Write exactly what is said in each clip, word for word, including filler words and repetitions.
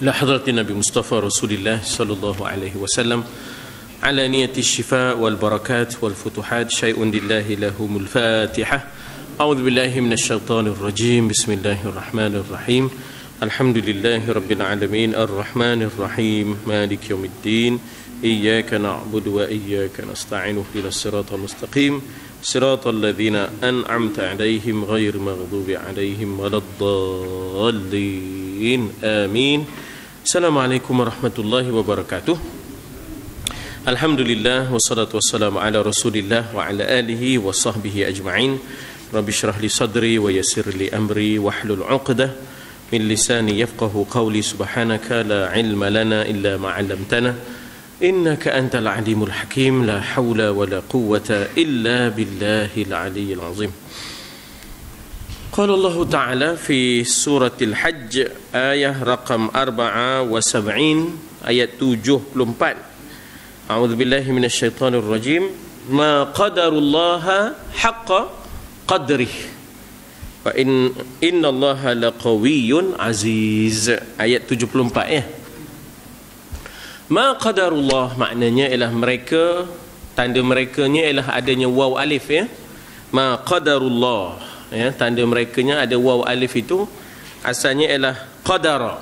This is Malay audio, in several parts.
لحضرة النبي مصطفى رسول الله صلى الله عليه وسلم على نية الشفاء والبركات والفتوحات شيء لله لهم الفاتحة. أعوذ بالله من الشيطان الرجيم. بسم الله الرحمن الرحيم. الحمد لله رب العالمين الرحمن الرحيم مالك يوم الدين إياك نعبد وإياك نستعين اهدنا الصراط المستقيم صراط الذين أنعمت عليهم غير المغضوب عليهم ولا الضالين آمين. Assalamualaikum warahmatullahi wabarakatuh. Alhamdulillah wassalatu wassalamu ala Rasulillah wa ala alihi wa sahbihi ajma'in. Rabbi shrah li sadri wa yassir li amri wahlul 'uqdah min lisani yafqahu qawli. Subhanaka la ilma lana illa ma 'allamtana innaka antal alimul hakim. La haula wa la quwwata illa billahil aliyyil azim. Qala Allah Ta'ala fi suratil Hajj ayat raqam arba'a wa sab'in, ayat tujuh puluh empat. A'udzu billahi minasyaitonir rajim. Ma qadarullaha haqqa qadrih wa in innallaha laqawiyyun aziz. Ayat tujuh puluh empat ya. Ma qadarullah maknanya ialah mereka, tanda merekanya ialah adanya waw alif ya. Ma qadarullah ya, tanda merekanya ada waw alif itu asalnya ialah qadara.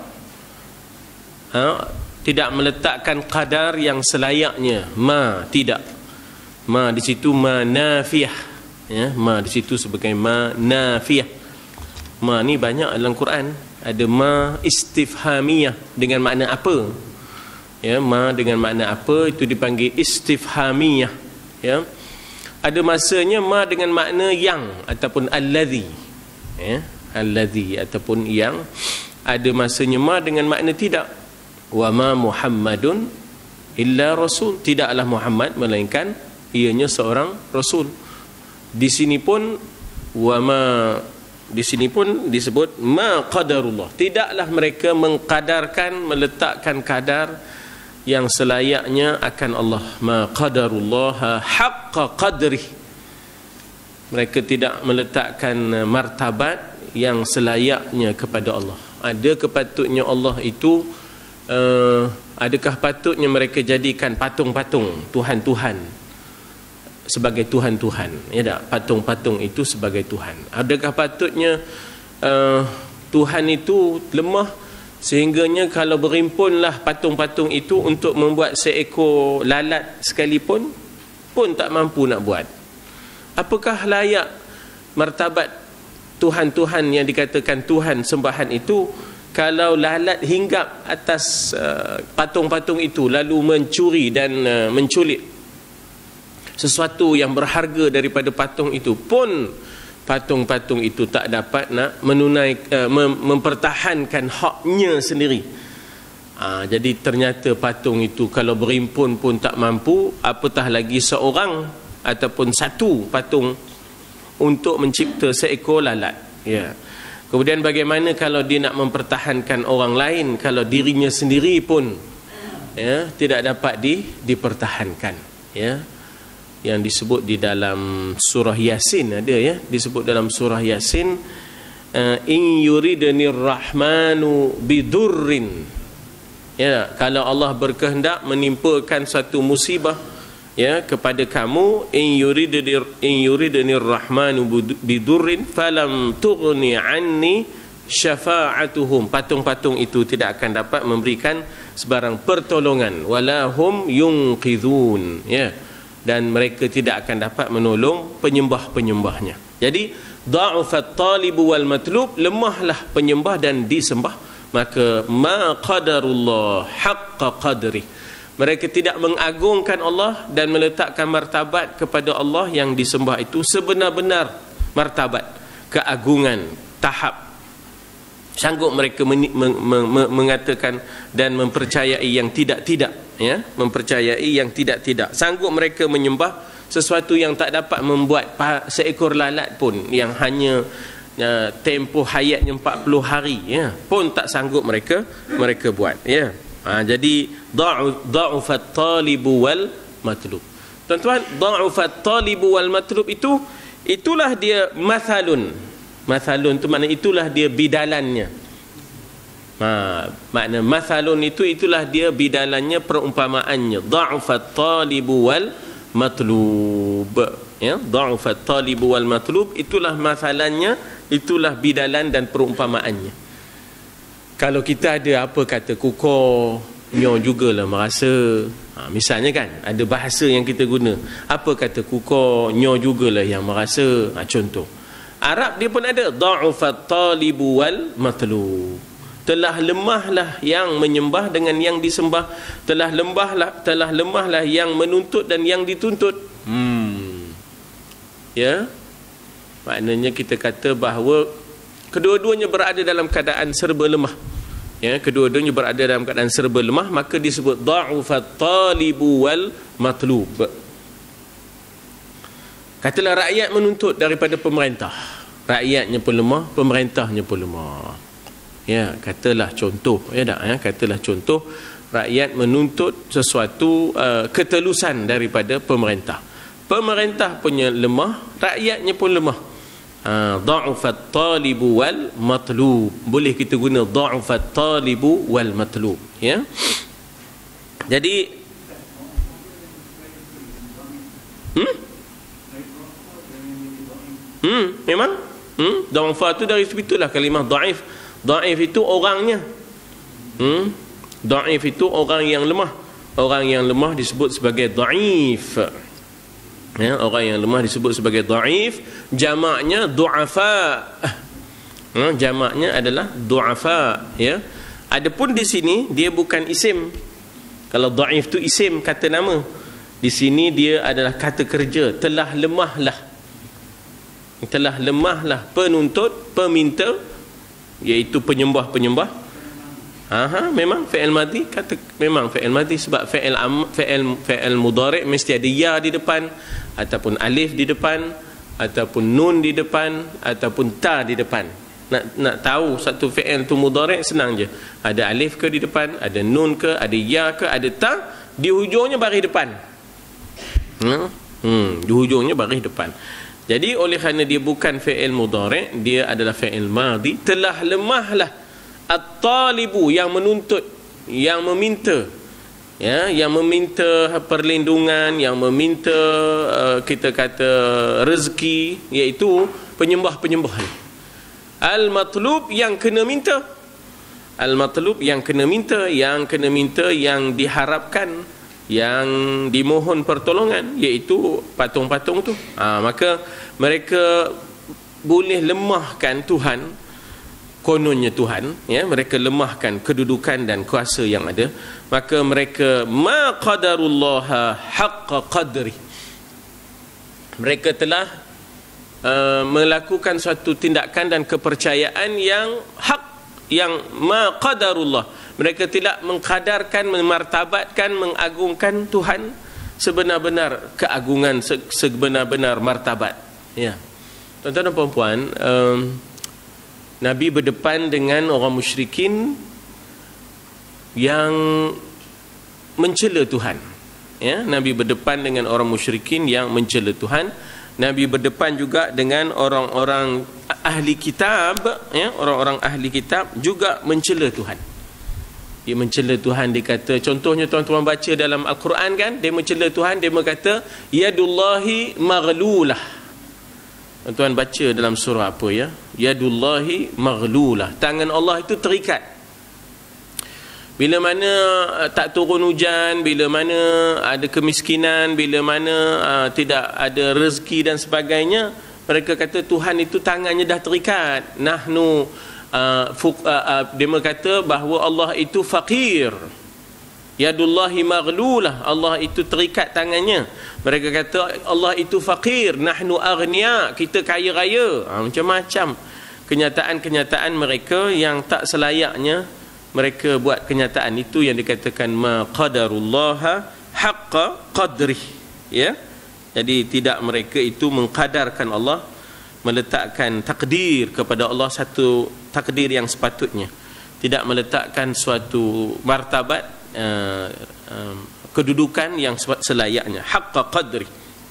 Ha, tidak meletakkan qadar yang selayaknya. Ma tidak. Ma di situ ma nafiyah ya, ma di situ sebagai ma nafiyah. Ma ni banyak dalam Quran. Ada ma istifhamiyah dengan makna apa? Ya, ma dengan makna apa itu dipanggil istifhamiyah ya. Ada masanya ma dengan makna yang ataupun alladhi ya, alladhi ataupun yang. Ada masanya ma dengan makna tidak. Wa ma Muhammadun illa rasul, tidaklah Muhammad melainkan ianya seorang rasul. Di sini pun wa ma, di sini pun disebut ma qadarullah, tidaklah mereka mengkadarkan, meletakkan kadar yang selayaknya akan Allah. Ma qadarullah haqqa qadrih, mereka tidak meletakkan martabat yang selayaknya kepada Allah. Ada kepatutnya Allah itu uh, adakah patutnya mereka jadikan patung-patung Tuhan-Tuhan sebagai Tuhan-Tuhan? Ya tak? Patung-patung itu sebagai Tuhan. Adakah patutnya uh, Tuhan itu lemah sehingganya kalau berimpunlah patung-patung itu untuk membuat seekor lalat sekalipun pun tak mampu nak buat? Apakah layak martabat Tuhan-Tuhan yang dikatakan Tuhan sembahan itu kalau lalat hinggap atas uh, patung-patung itu lalu mencuri dan uh, menculik sesuatu yang berharga daripada patung itu, pun patung-patung itu tak dapat nak menunaikan, uh, mem- mempertahankan haknya sendiri. Uh, jadi ternyata patung itu kalau berimpun pun tak mampu, apatah lagi seorang ataupun satu patung untuk mencipta seekor lalat. Ya. Kemudian bagaimana kalau dia nak mempertahankan orang lain kalau dirinya sendiri pun ya tidak dapat di dipertahankan ya. Yang disebut di dalam surah Yasin ada ya, disebut dalam surah Yasin uh, in yuridnir rahmanu bidurrin ya, kalau Allah berkehendak menimpakan satu musibah ya kepada kamu, in yuridnir in yuridnir rahmanu bidurrin falam tughni anni syafa'atuhum, patung-patung itu tidak akan dapat memberikan sebarang pertolongan, walahum yunqidhun ya, dan mereka tidak akan dapat menolong penyembah-penyembahnya. Jadi dha'ufat talibu wal matlub, lemahlah penyembah dan disembah. Maka ma qadarullah haqqa qadri, mereka tidak mengagungkan Allah dan meletakkan martabat kepada Allah yang disembah itu sebenar-benar martabat keagungan tahap. Sanggup mereka men- men- men- mengatakan dan mempercayai yang tidak-tidak ya, mempercayai yang tidak-tidak. Sanggup mereka menyembah sesuatu yang tak dapat membuat seekor lalat pun yang hanya uh, tempoh hayatnya empat puluh hari ya, pun tak sanggup mereka mereka buat ya. Ha, jadi dha'ufat talibu wal matlub. Tuan-tuan, dha'ufat talibu wal matlub itu itulah dia mathalun. Mathalun tu maknanya itulah dia bidalannya. Ha, makna mathalun itu itulah dia bidalannya, perumpamaannya. Dha'ufat talibu wal matlub. Ya, dha'ufat talibu wal matlub itulah mathalannya, itulah bidalan dan perumpamaannya. Kalau kita ada apa kata kukor, nyo jugalah merasa. Ha, misalnya kan ada bahasa yang kita guna, apa kata kukor, nyo jugalah yang merasa. Ha, contoh Arab dia pun ada dha'ufat talibu wal matlub. Telah lemahlah yang menyembah dengan yang disembah, telah lembahlah telah lemahlah yang menuntut dan yang dituntut. Hmm. Ya. Maknanya kita kata bahawa kedua-duanya berada dalam keadaan serba lemah. Ya, kedua-duanya berada dalam keadaan serba lemah, maka disebut dha'ufat talibu wal matlub. Katalah rakyat menuntut daripada pemerintah. Rakyatnya pun lemah, pemerintahnya pun lemah. Ya, katalah contoh, ya tak, ya, katalah contoh rakyat menuntut sesuatu uh, ketelusan daripada pemerintah. Pemerintah punya lemah, rakyatnya pun lemah. Uh, dha'ufat talibu wal matlub. Boleh kita guna dha'ufat talibu wal matlub, ya. Jadi Hmm? Hmm, memang? Hmm, dha'ufat tu dari situ lah kalimah dha'if. Dhaif itu orangnya. Hmm? Dhaif itu orang yang lemah. Orang yang lemah disebut sebagai dhaif. Ya, orang yang lemah disebut sebagai dhaif. Jamaknya du'afa. Hmm, jamaknya adalah du'afa, ya. Adapun di sini dia bukan isim. Kalau dhaif tu isim, kata nama. Di sini dia adalah kata kerja. Telah lemahlah. Telah lemahlah penuntut, peminta, iaitu penyembah-penyembah. Aha, memang fi'il madhi, kata memang fi'il madhi, sebab fi'il fi'il fi'il mudhari' mesti ada ya di depan, ataupun alif di depan, ataupun nun di depan, ataupun ta di depan. Nak nak tahu satu fi'il tu mudhari' senang je. Ada alif ke di depan, ada nun ke, ada ya ke, ada ta, di hujungnya baris depan. Hmm, hmm di hujungnya baris depan. Jadi oleh kerana dia bukan fi'il mudhari', dia adalah fi'il madhi. Telah lemahlah at-talibu, yang menuntut, yang meminta, ya, yang meminta perlindungan, yang meminta uh, kita kata rezeki, iaitu penyembah-penyembah. Al-matlub, yang kena minta. Al-matlub, yang kena minta, yang kena minta, yang diharapkan, yang dimohon pertolongan, iaitu patung-patung tu. Ha, maka mereka boleh lemahkan Tuhan, kononnya Tuhan, ya, mereka lemahkan kedudukan dan kuasa yang ada, maka mereka ma qadarullaha haqqa qadri. Mereka telah uh, melakukan suatu tindakan dan kepercayaan yang hak, yang ma qadarullah. Mereka tidak mengkadarkan, memartabatkan, mengagungkan Tuhan sebenar-benar keagungan, sebenar-benar martabat. Ya, tuan-tuan dan puan-puan, um, Nabi berdepan dengan orang musyrikin yang mencela Tuhan. Ya, Nabi berdepan dengan orang musyrikin yang mencela Tuhan. Nabi berdepan juga dengan orang-orang ahli kitab, ya, orang-orang ahli kitab juga mencela Tuhan. Dia mencela Tuhan, dia kata, contohnya tuan-tuan baca dalam Al-Quran kan, dia mencela Tuhan, dia berkata yadullahi maghlulah. Tuan-tuan baca dalam surah apa, ya, yadullahi maghlulah, tangan Allah itu terikat. Bila mana uh, tak turun hujan, bila mana ada kemiskinan, bila mana uh, tidak ada rezeki dan sebagainya, mereka kata Tuhan itu tangannya dah terikat. Nahnu Uh, uh, uh, dia berkata bahawa Allah itu faqir, yadullahi maghlulah, Allah itu terikat tangannya. Mereka kata Allah itu faqir, nahnu aghnia, kita kaya raya. Ha, macam-macam kenyataan-kenyataan mereka yang tak selayaknya mereka buat kenyataan itu, yang dikatakan ma qadarullaha haqqa qadrih, ya. Jadi tidak mereka itu mengkadarkan Allah, meletakkan takdir kepada Allah satu takdir yang sepatutnya, tidak meletakkan suatu martabat uh, uh, kedudukan yang selayaknya, haqqa qadri.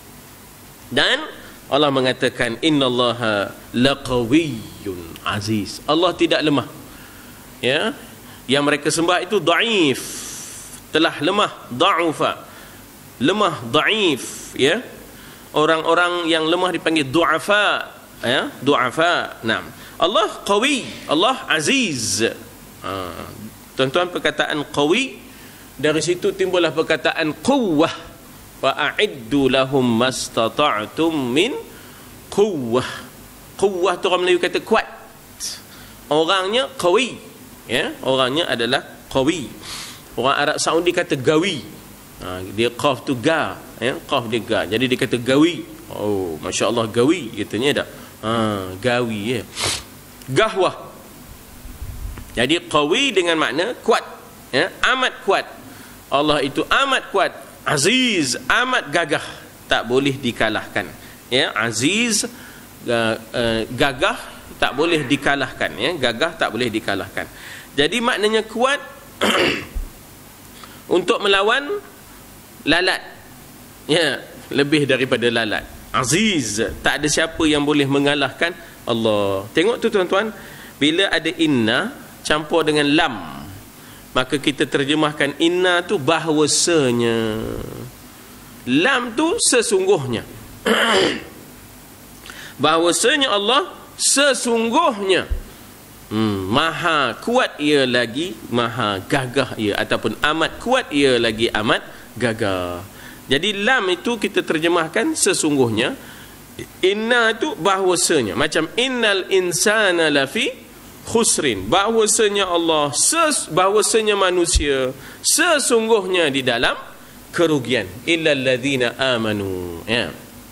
Dan Allah mengatakan innallaha laqawiyyun aziz, Allah tidak lemah, ya, Yang mereka sembah itu dhaif, telah lemah, dha'ufa, lemah, dhaif, ya. Orang-orang yang lemah dipanggil du'afa, ya, du'afa. Naam. Allah qawi, Allah aziz. Ha, tuan-tuan, perkataan qawi, dari situ timbullah perkataan quwwah. Wa a'iddu lahum mastata'tum min quwwah. Quwwah tu orang Melayu kata kuat. Orangnya qawi, ya, orangnya adalah qawi. Orang Arab Saudi kata gawi. Ha, dia qaf tu ga, ya, qaf dia ga. Jadi dia kata gawi. Oh, masya-Allah, gawi katanya dak. Ha, gawi, ya. Gahwah. Jadi qawi dengan makna kuat, ya, amat kuat. Allah itu amat kuat, aziz, amat gagah, tak boleh dikalahkan, ya. Aziz, uh, uh, gagah, tak boleh dikalahkan, ya. Gagah tak boleh dikalahkan. Jadi maknanya kuat untuk melawan lalat, ya, lebih daripada lalat. Aziz, tak ada siapa yang boleh mengalahkan Allah. Tengok tu tuan-tuan, bila ada inna campur dengan lam, maka kita terjemahkan inna tu bahawasanya, lam tu sesungguhnya. Bahawasanya Allah sesungguhnya, hmm, maha kuat ia lagi maha gagah ia, ataupun amat kuat ia lagi amat gagah. Jadi lam itu kita terjemahkan sesungguhnya, inna itu bahawasanya. Macam innal insana lafi khusrin, bahawasanya Allah, ses, bahawasanya manusia sesungguhnya di dalam kerugian, illal ladzina amanu, ya.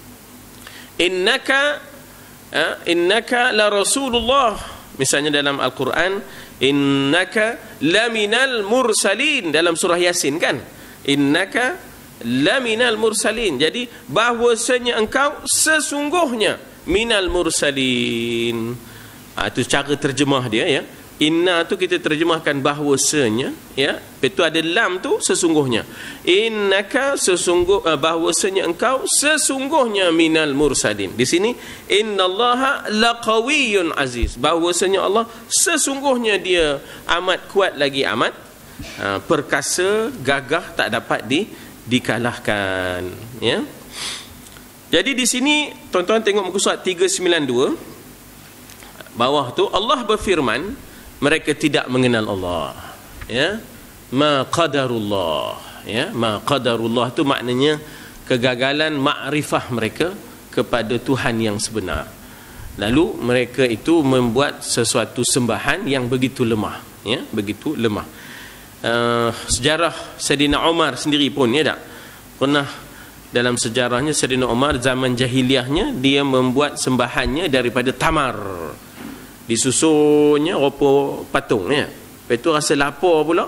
Innaka, ya, innaka la rasulullah, misalnya dalam Al-Quran, innaka laminal mursalin, dalam surah Yasin kan, innaka laminal mursalin. Jadi bahwasanya engkau sesungguhnya minal mursalin. Ha, itu cara terjemah dia, ya. Inna tu kita terjemahkan bahwasanya, ya. Itu ada lam tu sesungguhnya. Innaka sesungguh, bahwasanya engkau sesungguhnya minal mursalin. Di sini innallaha laqawiyyun aziz, bahwasanya Allah sesungguhnya dia amat kuat lagi amat uh, perkasa, gagah, tak dapat di dikalahkan, ya. Jadi di sini tuan-tuan tengok muka surat tiga sembilan dua, bawah tu Allah berfirman, mereka tidak mengenal Allah, ya. Ma qadarullah, ya. Ma qadarullah tu maknanya kegagalan makrifah mereka kepada Tuhan yang sebenar. Lalu mereka itu membuat sesuatu sembahan yang begitu lemah, ya, begitu lemah. Uh, sejarah Sayyidina Umar sendiri pun, ya tak, pernah dalam sejarahnya Sayyidina Umar zaman jahiliahnya dia membuat sembahannya daripada tamar, disusunnya rupa patung, ya. Lepas tu rasa lapar pula,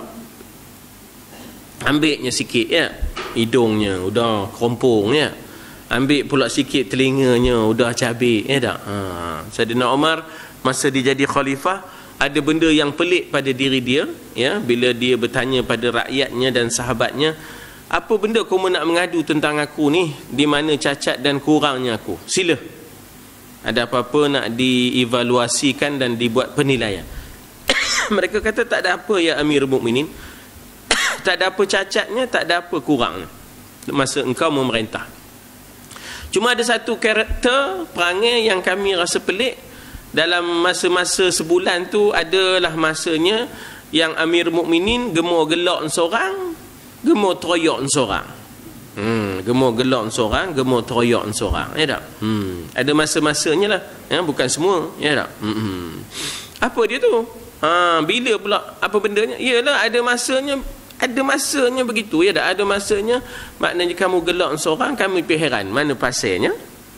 ambilnya sikit, ya, hidungnya udah kerompong, ya, ambil pula sikit telinganya udah cabai, ya tak. Ha. Sayyidina Umar masa dia jadi khalifah, ada benda yang pelik pada diri dia, ya, bila dia bertanya pada rakyatnya dan sahabatnya, apa benda kamu nak mengadu tentang aku ni, di mana cacat dan kurangnya aku, sila, ada apa-apa nak dievaluasikan dan dibuat penilaian. Mereka kata tak ada apa ya Amirul Mukminin, tak ada apa cacatnya, tak ada apa kurangnya masa engkau memerintah. Cuma ada satu karakter perangai yang kami rasa pelik. Dalam masa-masa sebulan tu adalah masanya yang Amir Mukminin gemuk gelak seorang, gemuk teroyak seorang. Hmm, gemuk gelak seorang, gemuk teroyak seorang, ya tak? Hmm, ada masa-masanya lah, ya, bukan semua, ya tak? Hmm. Apa dia tu? Ha, bila pula apa bendanya? Iyalah ada masanya, ada masanya begitu, ya tak? Ada masanya maknanya kamu gelak seorang, kami pergi heran mana pasalnya.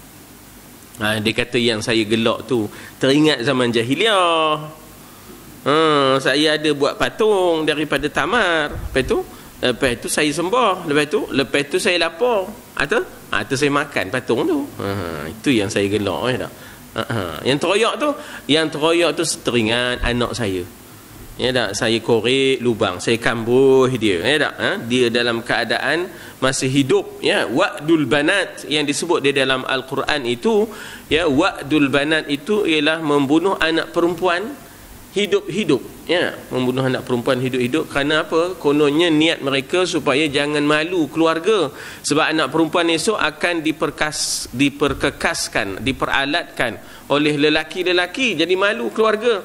Ha, dia kata yang saya gelak tu teringat zaman jahiliah. Ha, saya ada buat patung daripada tamar. Lepas tu, lepas tu saya sembah. Lepas tu, lepas tu saya lapar. Atau, ha, tu saya makan patung tu. Ha, itu yang saya gelak, ya tak? Ha, ha. Yang teroyak tu, yang teroyak tu teringat anak saya. Ya tak? Saya korek lubang, saya kambuh dia, ya tak? Ha? Dia dalam keadaan masih hidup, ya. Wa'dul banat yang disebut di dalam Al-Quran itu, ya, wa'dul banat itu ialah membunuh anak perempuan hidup-hidup, ya, membunuh anak perempuan hidup-hidup. Kerana apa? Kononnya niat mereka supaya jangan malu keluarga, sebab anak perempuan esok akan diperkas, diperkekaskan, diperalatkan oleh lelaki-lelaki, jadi malu keluarga.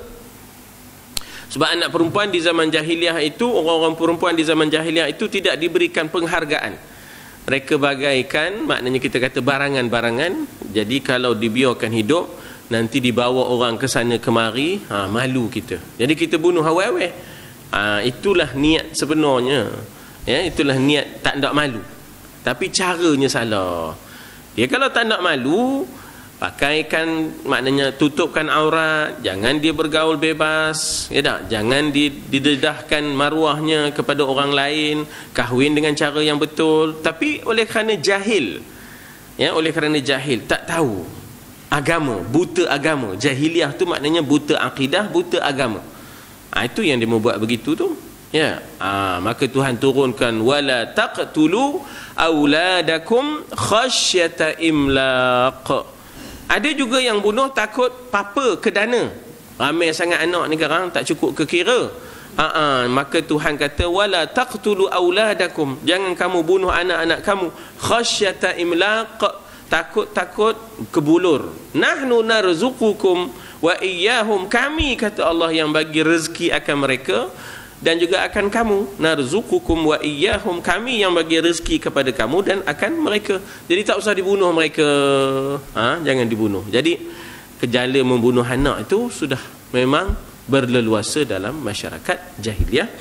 Sebab anak perempuan di zaman jahiliah itu, orang-orang perempuan di zaman jahiliah itu tidak diberikan penghargaan. Mereka bagaikan, maknanya kita kata barangan-barangan. Jadi kalau dibiarkan hidup, nanti dibawa orang ke sana kemari, ha, malu kita. Jadi kita bunuh awal-awal. Ha, itulah niat sebenarnya. Ya, itulah niat tak nak malu. Tapi caranya salah. Dia kalau tak nak malu, pakaikan, maknanya tutupkan aurat, jangan dia bergaul bebas, ya tak? Jangan didedahkan maruahnya kepada orang lain, kahwin dengan cara yang betul. Tapi oleh kerana jahil, ya, oleh kerana jahil, tak tahu agama, buta agama. Jahiliah tu maknanya buta akidah, buta agama. Ha, itu yang dia membuat begitu tu. Ya, ha, maka Tuhan turunkan wala taqtulu auladakum khasyata imlaq. Ada juga yang bunuh takut papa kedana. Ramai sangat anak ni sekarang tak cukup kekira. Ha, ha, maka Tuhan kata wala taqtulu auladakum, jangan kamu bunuh anak-anak kamu khasyata imlaq, takut-takut kebulur. Nahnu narzuqukum wa iyyahum, kami kata Allah yang bagi rezeki akan mereka dan juga akan kamu. Narzuqukum wa iyyahum, kami yang bagi rezeki kepada kamu dan akan mereka. Jadi tak usah dibunuh mereka. Ha, jangan dibunuh. Jadi gejala membunuh anak itu sudah memang berleluasa dalam masyarakat jahiliah.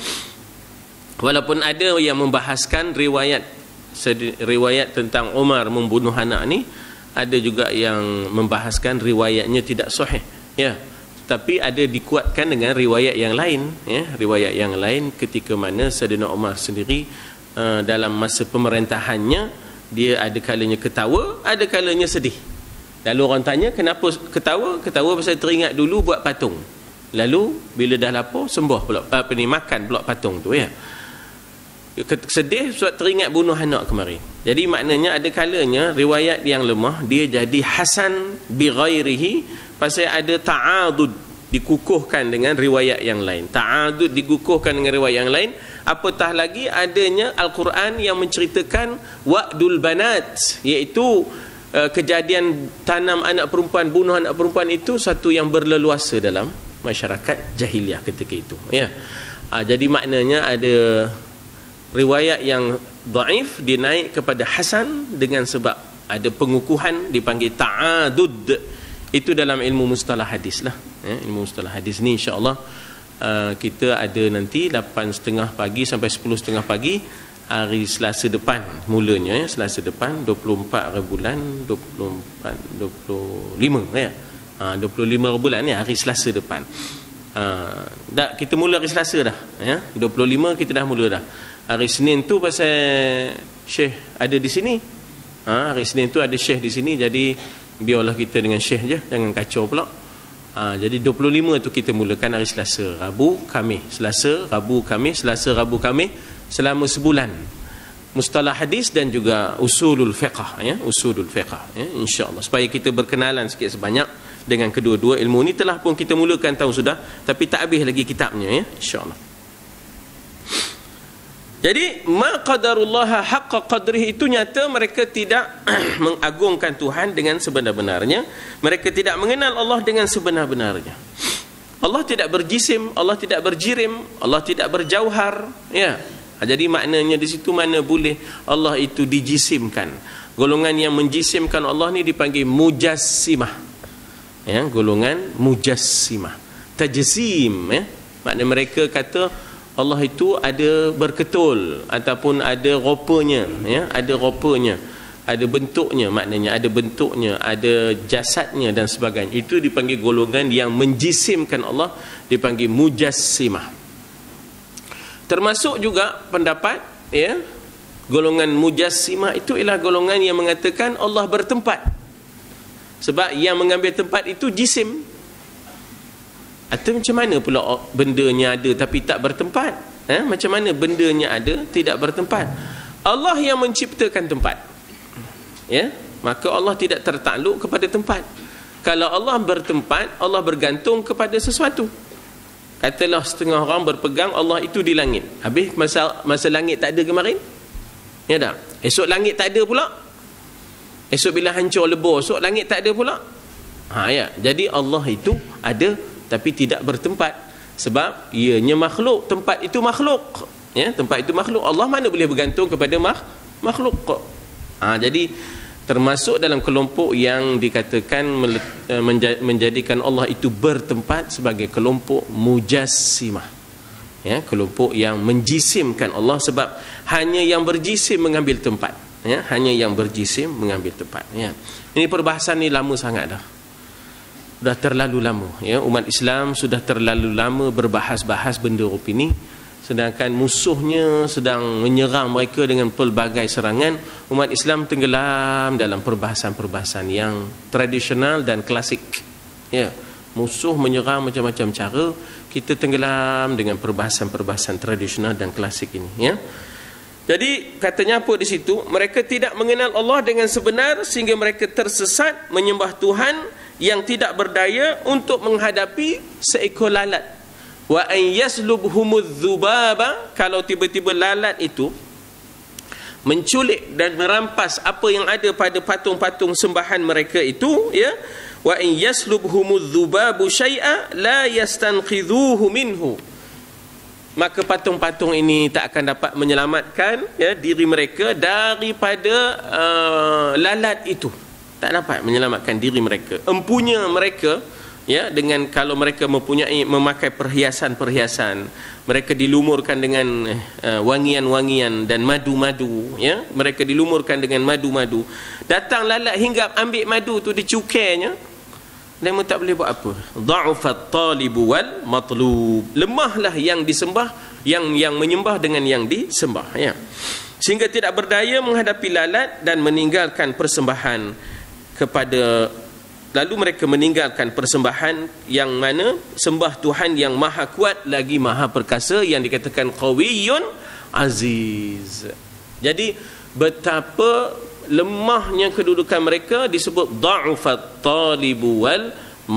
Walaupun ada yang membahaskan riwayat riwayat tentang Umar membunuh anak ni, ada juga yang membahaskan riwayatnya tidak sahih, ya, tapi ada dikuatkan dengan riwayat yang lain, ya, riwayat yang lain ketika mana Saidina Umar sendiri uh, dalam masa pemerintahannya, dia ada kalanya ketawa, ada kalanya sedih. Lalu orang tanya kenapa ketawa? Ketawa pasal teringat dulu buat patung, lalu bila dah lapar sembah pula, apa ni, makan pula patung tu, ya. Sedih sebab teringat bunuh anak kemarin. Jadi maknanya ada kalanya riwayat yang lemah dia jadi hasan bi ghairihi, pasal ada ta'adud, dikukuhkan dengan riwayat yang lain. Ta'adud dikukuhkan dengan riwayat yang lain. Apatah lagi adanya Al-Quran yang menceritakan wa'dul banat, iaitu uh, kejadian tanam anak perempuan, bunuh anak perempuan itu satu yang berleluasa dalam masyarakat jahiliah ketika itu, ya. Uh, jadi maknanya ada riwayat yang dhaif dinaik kepada hasan dengan sebab ada pengukuhan, dipanggil ta'adud. Itu dalam ilmu mustalah hadis lah, ya, ilmu mustalah hadis ni insya-Allah uh, kita ada nanti lapan tiga puluh pagi sampai sepuluh tiga puluh pagi hari Selasa depan mulanya, ya, Selasa depan dua puluh empat hari bulan dua puluh empat dua puluh lima, ya. Ha, dua puluh lima bulan ni hari Selasa depan. Uh, dah kita mula hari Selasa dah, ya. dua puluh lima kita dah mula dah. Hari Senin tu pasal Syekh ada di sini. Ha, hari Senin tu ada Syekh di sini, jadi biarlah kita dengan Syekh je, jangan kacau pula. Ha, jadi dua puluh lima tu kita mulakan hari Selasa, Rabu, Khamis. Selasa, Rabu, Khamis, Selasa, Rabu, Khamis selama sebulan. Mustalah hadis dan juga usulul fiqh, ya, usulul fiqh, ya, insya-Allah, supaya kita berkenalan sikit sebanyak dengan kedua-dua ilmu ni. Telah pun kita mulakan tahun sudah, tapi tak habis lagi kitabnya, ya, insya-Allah. Jadi ma qadarullah haqqa qadrihi, itu nyata mereka tidak mengagungkan Tuhan dengan sebenar-benarnya. Mereka tidak mengenal Allah dengan sebenar-benarnya. Allah tidak berjisim, Allah tidak berjirim, Allah tidak berjauhar, ya. Jadi maknanya di situ mana boleh Allah itu dijisimkan. Golongan yang menjisimkan Allah ni dipanggil mujassimah, ya, golongan mujassimah. Tajsim, ya, makna mereka kata Allah itu ada berketul ataupun ada rupanya, ya, ada rupanya, ada bentuknya, maknanya ada bentuknya, ada jasadnya dan sebagainya. Itu dipanggil golongan yang menjisimkan Allah, dipanggil mujassimah. Termasuk juga pendapat, ya, golongan mujassimah itu ialah golongan yang mengatakan Allah bertempat. Sebab yang mengambil tempat itu jisim. Atau macam mana pula bendanya ada tapi tak bertempat? Eh? Macam mana bendanya ada tidak bertempat? Allah yang menciptakan tempat, ya, maka Allah tidak tertakluk kepada tempat. Kalau Allah bertempat, Allah bergantung kepada sesuatu. Katalah setengah orang berpegang Allah itu di langit. Habis masa masa langit tak ada kemarin? Ya tak? Esok langit tak ada pula. Esok bila hancur lebur, esok langit tak ada pula. Ha ya. Jadi Allah itu ada tapi tidak bertempat. Sebab ianya makhluk, tempat itu makhluk. Ya, tempat itu makhluk. Allah mana boleh bergantung kepada mak makhluk. Ha, jadi termasuk dalam kelompok yang dikatakan menjadikan Allah itu bertempat sebagai kelompok mujassimah. Ya, kelompok yang menjisimkan Allah, sebab hanya yang berjisim mengambil tempat. Ya, hanya yang berjisim mengambil tempat. Ya. Ini perbahasan ni lama sangat dah. Sudah terlalu lama. Ya, umat Islam sudah terlalu lama berbahas-bahas benda rupa ini. Sedangkan musuhnya sedang menyerang mereka dengan pelbagai serangan. Umat Islam tenggelam dalam perbahasan-perbahasan yang tradisional dan klasik. Ya, musuh menyerang macam-macam cara, kita tenggelam dengan perbahasan-perbahasan tradisional dan klasik ini. Ya. Jadi katanya apa di situ? Mereka tidak mengenal Allah dengan sebenar sehingga mereka tersesat menyembah Tuhan yang tidak berdaya untuk menghadapi seekor lalat. Wa an yaslubhumudz dzubaba, kalau tiba-tiba lalat itu menculik dan merampas apa yang ada pada patung-patung sembahan mereka itu, ya, wa in yaslubhumudz dzubabu syai'a la yastanqidhuhu minhu, maka patung-patung ini tak akan dapat menyelamatkan, ya, diri mereka daripada uh, lalat itu. Tak dapat menyelamatkan diri mereka. Empunya mereka, ya, dengan kalau mereka mempunyai memakai perhiasan-perhiasan, mereka dilumurkan dengan uh, wangian-wangian dan madu-madu, ya, mereka dilumurkan dengan madu-madu. Datang lalat hinggap ambil madu tu, dicukainya, dan tak boleh buat apa. Dha'ufat talibu wal matlub, lemahlah yang disembah, yang yang menyembah dengan yang disembah, ya, sehingga tidak berdaya menghadapi lalat dan meninggalkan persembahan kepada, lalu mereka meninggalkan persembahan yang mana sembah Tuhan yang maha kuat lagi maha perkasa, yang dikatakan qawiyyun aziz. Jadi betapa lemahnya kedudukan mereka, disebut dha'ufat talibu wal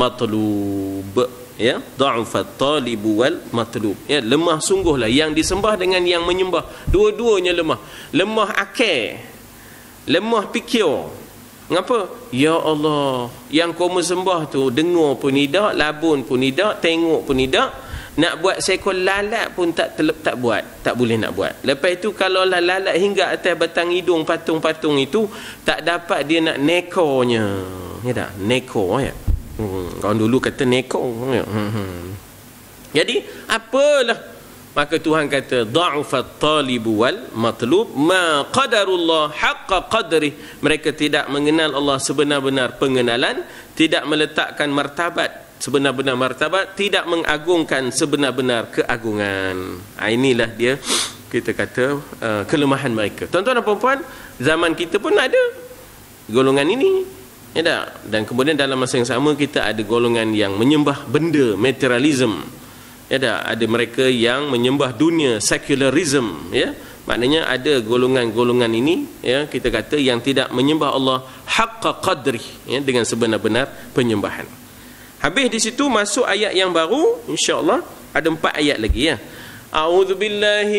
matlub, ya, dha'ufat talibu wal matlub, ya, lemah sungguhlah yang disembah dengan yang menyembah, dua-duanya lemah. Lemah akal, lemah fikir. Mengapa? Ya Allah, yang kau sembah tu dengar pun tidak, labun pun tidak, tengok pun tidak, nak buat seekor lalat pun tak telep, tak buat, tak boleh nak buat. Lepas itu kalau lah lalat hingga atas batang hidung patung-patung itu, tak dapat dia nak nekonya, ya tak? Neko, ya. Hmm, orang dulu kata neko, ya. Hmm. Jadi apalah, maka Tuhan kata dha'ufat talibu wal matlub ma qadarullah haqqa qadri, mereka tidak mengenal Allah sebenar-benar pengenalan, tidak meletakkan martabat sebenar-benar martabat, tidak mengagungkan sebenar-benar keagungan. Ha, inilah dia kita kata uh, kelemahan mereka. Tuan-tuan dan puan-puan, zaman kita pun ada golongan ini, ya tak? Dan kemudian dalam masa yang sama kita ada golongan yang menyembah benda, materialism. Ya dah, ada mereka yang menyembah dunia, secularism, ya. Maknanya ada golongan-golongan ini, ya, kita kata yang tidak menyembah Allah haqqa qadri, ya, dengan sebenar-benar penyembahan. Habis di situ masuk ayat yang baru, insya-Allah ada empat ayat lagi, ya. A'udzubillahi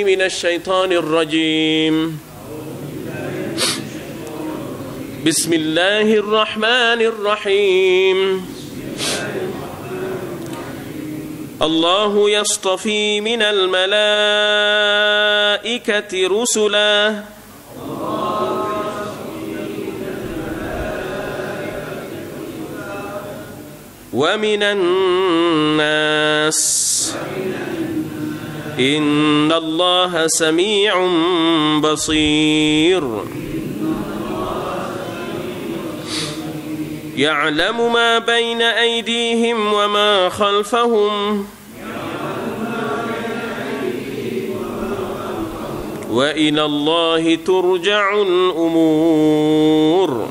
minasyaitonirrajim. Bismillahirrahmanirrahim. Allahu yastafi minal malaikati rusula wa minan nas innallaha sami'un basir ya'lamu ma baina aydihim wa ma khalfahum wa ila Allahi turja'ul umur.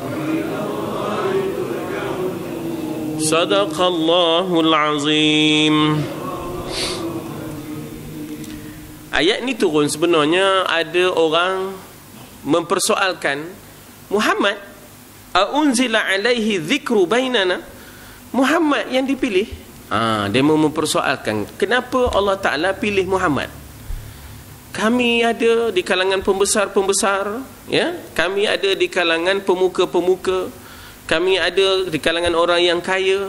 Sadaqallahul azim. Ayat ni turun sebenarnya ada orang mempersoalkan, Muhammad aunzila alaihi dzikru bainana, Muhammad yang dipilih, Ha, demo mempersoalkan kenapa Allah Ta'ala pilih Muhammad. Kami ada di kalangan pembesar-pembesar, ya, kami ada di kalangan pemuka-pemuka, kami ada di kalangan orang yang kaya.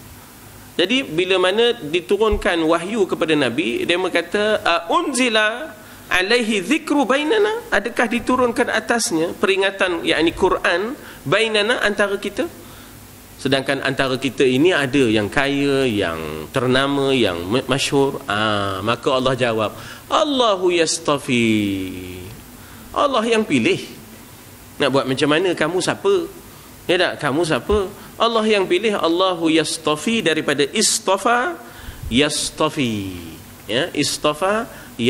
Jadi bila mana diturunkan wahyu kepada Nabi, dia berkata unzila alaihi zikru bainana, adakah diturunkan atasnya peringatan, yakni Quran, bainana, antara kita. Sedangkan antara kita ini ada yang kaya, yang ternama, yang masyhur. Ah, maka Allah jawab, Allahu yastafi, Allah yang pilih. Nak buat macam mana, kamu siapa? Ya tak, kamu siapa? Allah yang pilih. Allahu yastafi, daripada istafa, yastafi, ya, istafa,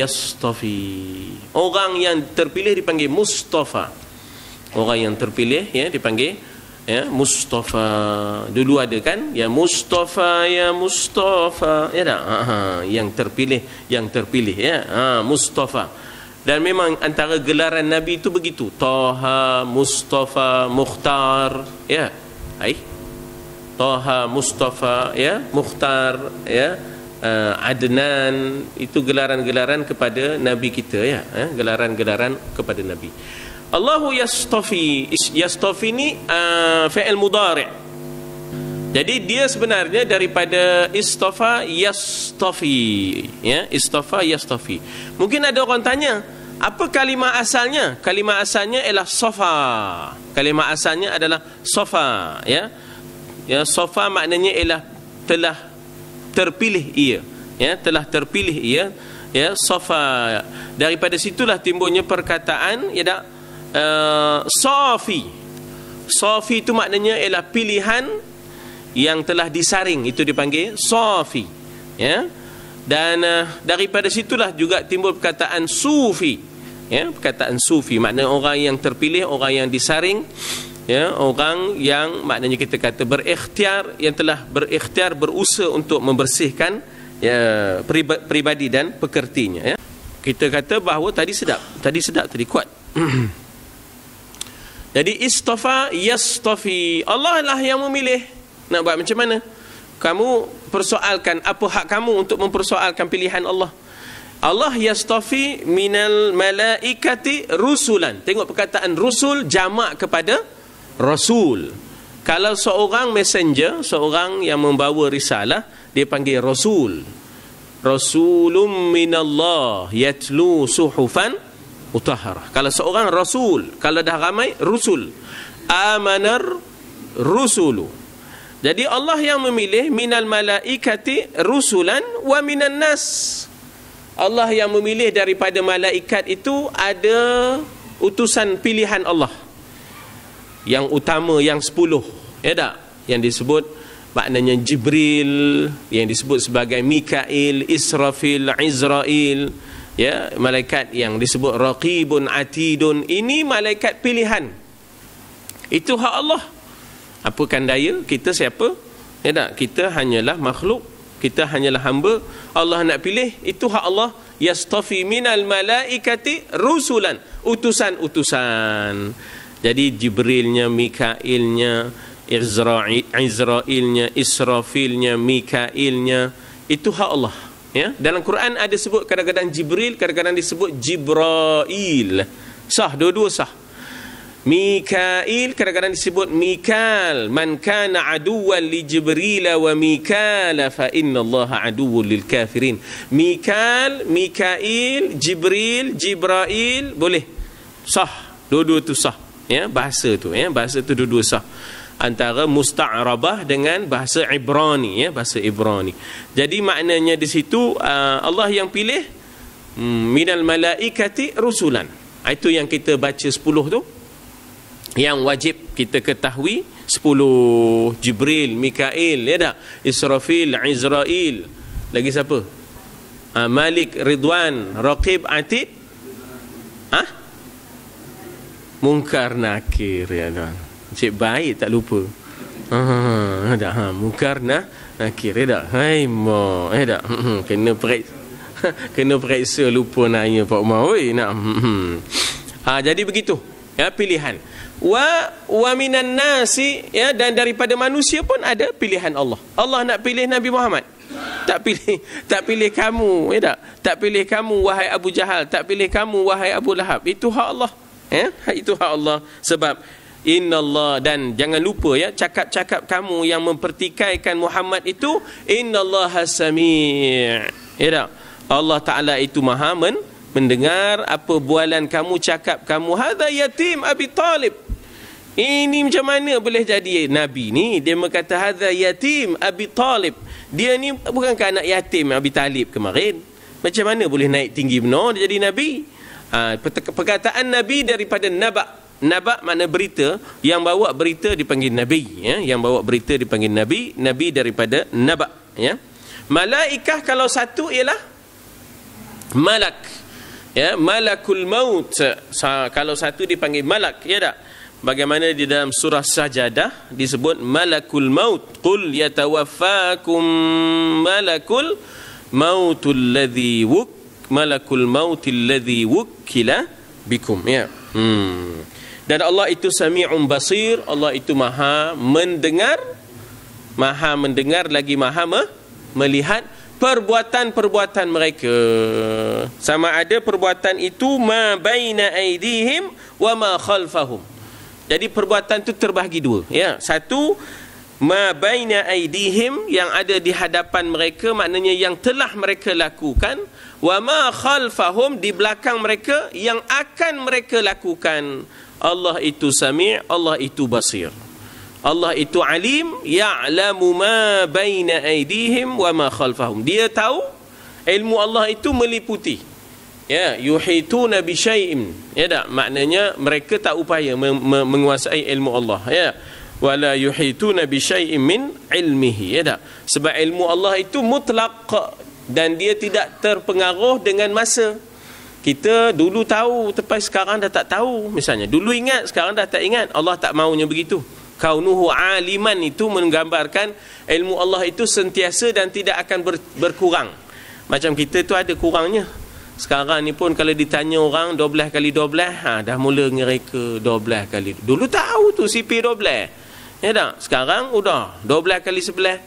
yastafi. Orang yang terpilih dipanggil Mustafa. Orang yang terpilih, ya, dipanggil, ya, Mustafa. Dulu ada kan, ya Mustafa, ya Mustafa, ya tak? Ha, ha, yang terpilih, yang terpilih, ya, ha, Mustafa. Dan memang antara gelaran Nabi itu begitu, Taha, Mustafa, Mukhtar, ya, hai, Taha, Mustafa, ya, Mukhtar, ya, uh, Adnan. Itu gelaran-gelaran kepada Nabi kita, ya, eh? gelaran-gelaran kepada Nabi. Allahu yastafi, yastafi ni uh, fi'il mudhari'. Jadi dia sebenarnya daripada istafa yastafi, ya, istafa yastafi. Mungkin ada orang tanya, apa kalimah asalnya? Kalimah asalnya ialah safa. Kalimah asalnya adalah safa, ya. Ya, safa maknanya ialah telah terpilih ia, ya, telah terpilih ia, ya, safa. Daripada situlah timbulnya perkataan, ya tak, uh, safi. Safi itu maknanya ialah pilihan yang telah disaring, itu dipanggil safi, ya. Dan uh, daripada situlah juga timbul perkataan sufi, ya, perkataan sufi maknanya orang yang terpilih, orang yang disaring, ya, orang yang maknanya kita kata berikhtiar, yang telah berikhtiar, berusaha untuk membersihkan, ya, peribadi dan pekertinya, ya. Kita kata bahawa tadi sedap, tadi sedap, tadi kuat. Jadi istafa yastafi, Allah lah yang memilih. Nak buat macam mana? Kamu persoalkan, apa hak kamu untuk mempersoalkan pilihan Allah? Allah yastafi minal malaikati rusulan. Tengok perkataan rusul jamak kepada rasul. Kalau seorang messenger, seorang yang membawa risalah, dia panggil rasul. Rasulun minallah yatlu suhufan mutahharah. Kalau seorang rasul, kalau dah ramai rusul, amanar rusulu. Jadi Allah yang memilih minal malaikati rusulan wa minan nas. Allah yang memilih daripada malaikat itu ada utusan pilihan Allah yang utama, yang sepuluh, ya tak? Yang disebut maknanya Jibril, yang disebut sebagai Mikail, Israfil, Izrail, ya, malaikat yang disebut Raqibun Atidun. Ini malaikat pilihan. Itu hak Allah. Apakan daya kita siapa? Ya tak? Kita hanyalah makhluk, kita hanyalah hamba. Allah nak pilih, itu hak Allah. Yastafi minal malaikati rusulan, utusan-utusan. Jadi Jibrilnya, Mikailnya, Izrailnya, Israfilnya, Mikailnya, itu hak Allah, ya. Dalam Quran ada sebut kadang-kadang Jibril, kadang-kadang disebut Jibrail. Sah, dua-dua sah. Mikail kadang-kadang disebut Mikal. Man kana aduwan li Jibril wa Mikal fa inna Allah aduwwun lil kafirin. Mikal, Mikail, Jibril, Jibrail, boleh. Sah, dua-dua tu sah, ya, bahasa tu, ya, bahasa tu dua-dua sah. Antara musta'rabah dengan bahasa Ibrani, ya, bahasa Ibrani. Jadi maknanya di situ uh, Allah yang pilih hmm, minal malaikati rusulan. Itu yang kita baca sepuluh tu, yang wajib kita ketahui. Sepuluh, Jibril, Mikail, ya tak? Israfil, Izrail, lagi siapa? Uh, Malik, Ridwan, Raqib, Atid, ah, Munkar, Nakir, ya tak? Cik baik tak lupa. Ha, dah, ha, Munkar, nah, Nakir, ya tak? Hai mo, ya tak? Kena periksa, kena periksa, lupa nanya Pak Umar, oi, nak. Ha, jadi begitu, ya, pilihan. Wa wa minan nasi, ya, dan daripada manusia pun ada pilihan Allah. Allah nak pilih Nabi Muhammad. Tak pilih, tak pilih kamu, ya tak? Tak pilih kamu wahai Abu Jahal, tak pilih kamu wahai Abu Lahab. Itu hak Allah. Ya, itu hak Allah. Sebab innallah, dan jangan lupa ya, cakap-cakap kamu yang mempertikaikan Muhammad itu, innallaha sami'. Ya tak? Allah Taala itu Maha men, mendengar apa bualan kamu, cakap kamu. Hadza yatim Abi Talib. Ini macam mana boleh jadi Nabi ni? Dia berkata hadza yatim Abi Talib. Dia ni bukankah anak yatim Abi Talib kemarin? Macam mana boleh naik tinggi benar dia jadi Nabi? Ha, perkataan Nabi daripada naba. Naba makna berita. Yang bawa berita dipanggil Nabi. Ya? Yang bawa berita dipanggil Nabi. Nabi daripada naba. Ya? Malaikah kalau satu ialah malak. Ya? Malakul maut. Kalau satu dipanggil malak. Ya tak? Bagaimana di dalam surah Sajadah disebut malakul maut, qul yatawaffakum malakul mautul ladzi wuk malakul mautil ladzi wukkila bikum, ya. Hmm. Dan Allah itu Sami'un Basir, Allah itu Maha mendengar, Maha mendengar lagi Maha melihat perbuatan-perbuatan mereka. Sama ada perbuatan itu ma baina aidihim wa ma khalfahum. Jadi perbuatan itu terbahagi dua. Ya, satu ma baina aidihim, yang ada di hadapan mereka, maknanya yang telah mereka lakukan, wa ma khalfahum, di belakang mereka yang akan mereka lakukan. Allah itu Sami', Allah itu Basir. Allah itu Alim, ya'lamu ma baina aidihim wa ma khalfahum. Dia tahu, ilmu Allah itu meliputi. Ya, yuhituna bi syai'in. Ya tak? Maknanya mereka tak upaya menguasai ilmu Allah. Ya. Wala yuhituna bi syai'in min ilmihi. Ya tak? Sebab ilmu Allah itu mutlaq dan dia tidak terpengaruh dengan masa. Kita dulu tahu, tapi sekarang dah tak tahu. Misalnya, dulu ingat, sekarang dah tak ingat. Allah tak maunya begitu. Kaunuhu aliman itu menggambarkan ilmu Allah itu sentiasa dan tidak akan ber, berkurang. Macam kita tu ada kurangnya. Sekarang ni pun kalau ditanya orang dua belas kali dua belas, ha, dah mula ngereka dua belas kali. Dulu tahu tu C P dua belas. Ya tak? Sekarang udah dua belas kali sebelas.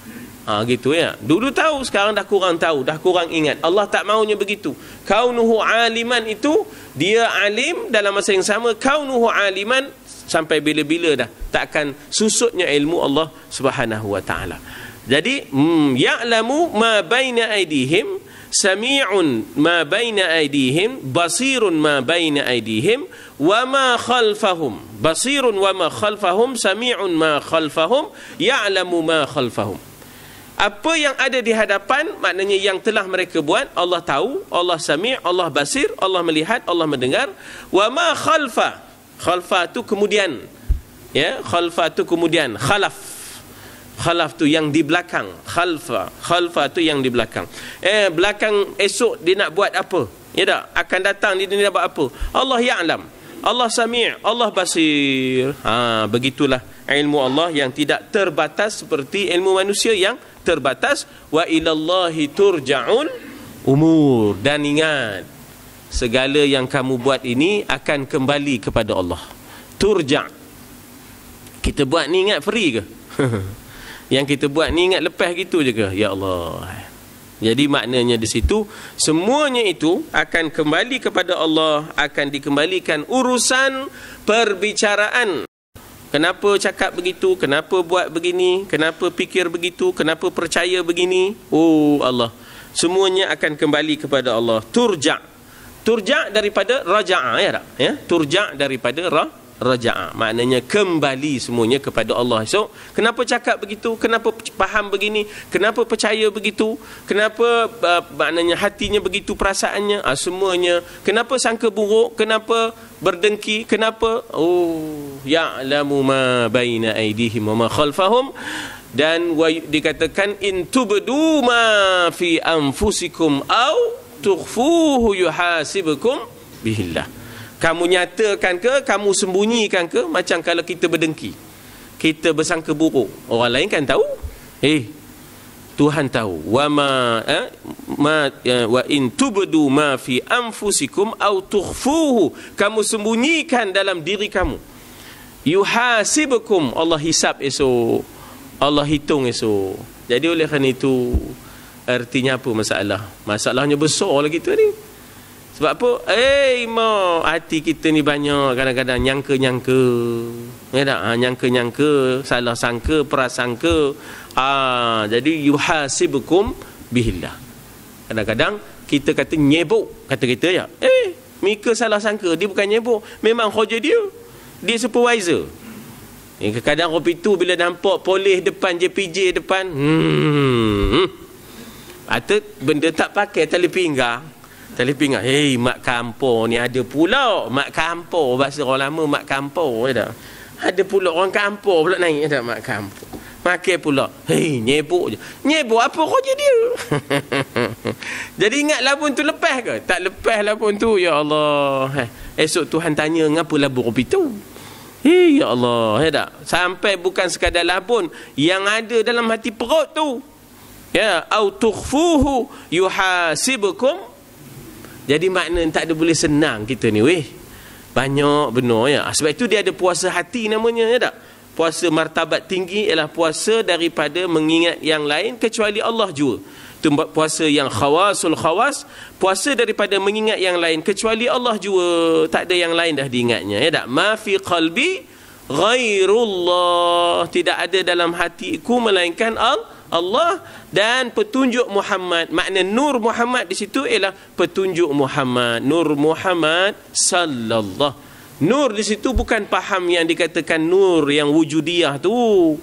Ha, gitu ya. Dulu tahu, sekarang dah kurang tahu, dah kurang ingat. Allah tak maunya begitu. Kaunuhu aliman itu, dia alim, dalam masa yang sama kaunuhu aliman, sampai bila-bila dah takkan susutnya ilmu Allah Subhanahu wa taala. Jadi hmm, ya'lamu ma baina aidihim, Sami'un ma baina aidihim, Basirun ma baina aidihim, wa ma khalfahum. Basirun wa ma khalfahum, Sami'un ma khalfahum, ya'lamu ma khalfahum. Apa yang ada di hadapan, maknanya yang telah mereka buat, Allah tahu, Allah Sami', Allah Basir, Allah melihat, Allah mendengar. Wa ma khalfa, khalfa tu kemudian, ya, khalfa tu kemudian, khalaf. Khalaf tu yang di belakang, khalfa, khalfa tu yang di belakang. Eh, belakang esok dia nak buat apa? Ya tak? Akan datang dia nak buat apa? Allah ya'lam, Allah Sami', Allah Basir. Ha, begitulah ilmu Allah yang tidak terbatas seperti ilmu manusia yang terbatas. Wa ilallahi turja'un umur. Dan ingat, segala yang kamu buat ini akan kembali kepada Allah. Turja'. Kita buat ni ingat free ke? Yang kita buat ni ingat lepas gitu je ke? Ya Allah. Jadi maknanya di situ, semuanya itu akan kembali kepada Allah, akan dikembalikan urusan perbicaraan. Kenapa cakap begitu? Kenapa buat begini? Kenapa fikir begitu? Kenapa percaya begini? Oh Allah. Semuanya akan kembali kepada Allah. Turja'. Turja' daripada raja'a, ya tak? Ya? Turja' daripada ra raja'a, maknanya kembali semuanya kepada Allah. So, kenapa cakap begitu? Kenapa faham begini? Kenapa percaya begitu? Kenapa uh, maknanya hatinya begitu, perasaannya? Ah, semuanya. Kenapa sangka buruk? Kenapa berdengki? Kenapa? Oh, ya'lamu ma baina aydihim wa ma khalfahum. Dan dikatakan in tubdu ma fi anfusikum au tukhfuhu yuhasibukum bihillah. Kamu nyatakan ke, kamu sembunyikan ke, macam kalau kita berdengki, kita bersangka buruk, orang lain kan tahu. Eh, Tuhan tahu. Wa ma eh, ma ya, wa in tubdu ma fi anfusikum au tukhfuhu, kamu sembunyikan dalam diri kamu, yuhasibukum, Allah hisab esok, Allah hitung esok. Jadi oleh kerana itu, Artinya apa masalah? Masalahnya besar lah kita ni. Sebab apa? Eh, mak, hati kita ni banyak kadang-kadang nyangka-nyangka. Ya tak? Ha, nyangka-nyangka, salah sangka, prasangka. Ah, jadi yuhasibukum bihillah. Kadang-kadang kita kata nyebuk, kata kita ya. Eh, Mika salah sangka, dia bukan nyebuk, memang kerja dia. Dia supervisor. Eh, kadang kopi tu bila nampak polis depan J P J depan, hmm. Atau benda tak pakai tali pinggang. Tali pinggang, hei mak kampung ni ada pula. Mak kampung, bahasa orang lama mak kampung ya tak? Ada pula orang kampung pula naik ya tak, mak kampung. Makan pula, hei nyebuk je. Nyebuk apa kerja dia? Jadi ingat labun tu lepas ke? Tak lepas labun tu, ya Allah. Esok Tuhan tanya, ngapa labun kopi tu? Hei ya Allah, ya tak? Sampai bukan sekadar labun, yang ada dalam hati perut tu. Ya, au tukhfuhu yuhasibukum. Jadi makna tak ada boleh senang kita ni weh. Banyak benar ya. Sebab itu dia ada puasa hati namanya ya tak? Puasa martabat tinggi ialah puasa daripada mengingat yang lain kecuali Allah jua. Itu puasa yang khawasul khawas, puasa daripada mengingat yang lain kecuali Allah jua. Tak ada yang lain dah diingatnya ya tak? Ma fi qalbi ghairullah. Tidak ada dalam hatiku melainkan Allah. Allah dan petunjuk Muhammad. Makna nur Muhammad di situ ialah petunjuk Muhammad. Nur Muhammad sallallahu. Nur di situ bukan faham yang dikatakan nur yang wujudiyah tu.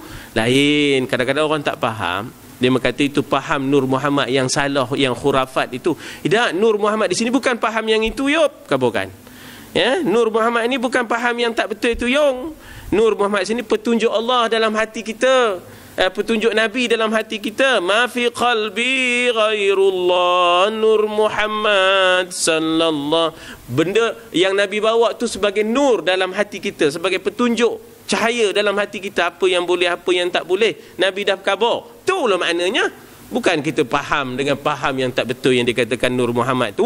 Lain. Kadang-kadang orang tak faham. Dia berkata itu faham nur Muhammad yang salah, yang khurafat itu. Tidak, nur Muhammad di sini bukan faham yang itu, yop. Bukan. Ya, nur Muhammad ini bukan faham yang tak betul itu, yong. Nur Muhammad di sini petunjuk Allah dalam hati kita. Uh, petunjuk Nabi dalam hati kita. Ma fi qalbi ghairullah nur Muhammad sallallahu. Benda yang Nabi bawa tu sebagai nur dalam hati kita, sebagai petunjuk, cahaya dalam hati kita, apa yang boleh, apa yang tak boleh. Nabi dah khabar. Itulah maknanya. Bukan kita faham dengan faham yang tak betul yang dikatakan nur Muhammad tu,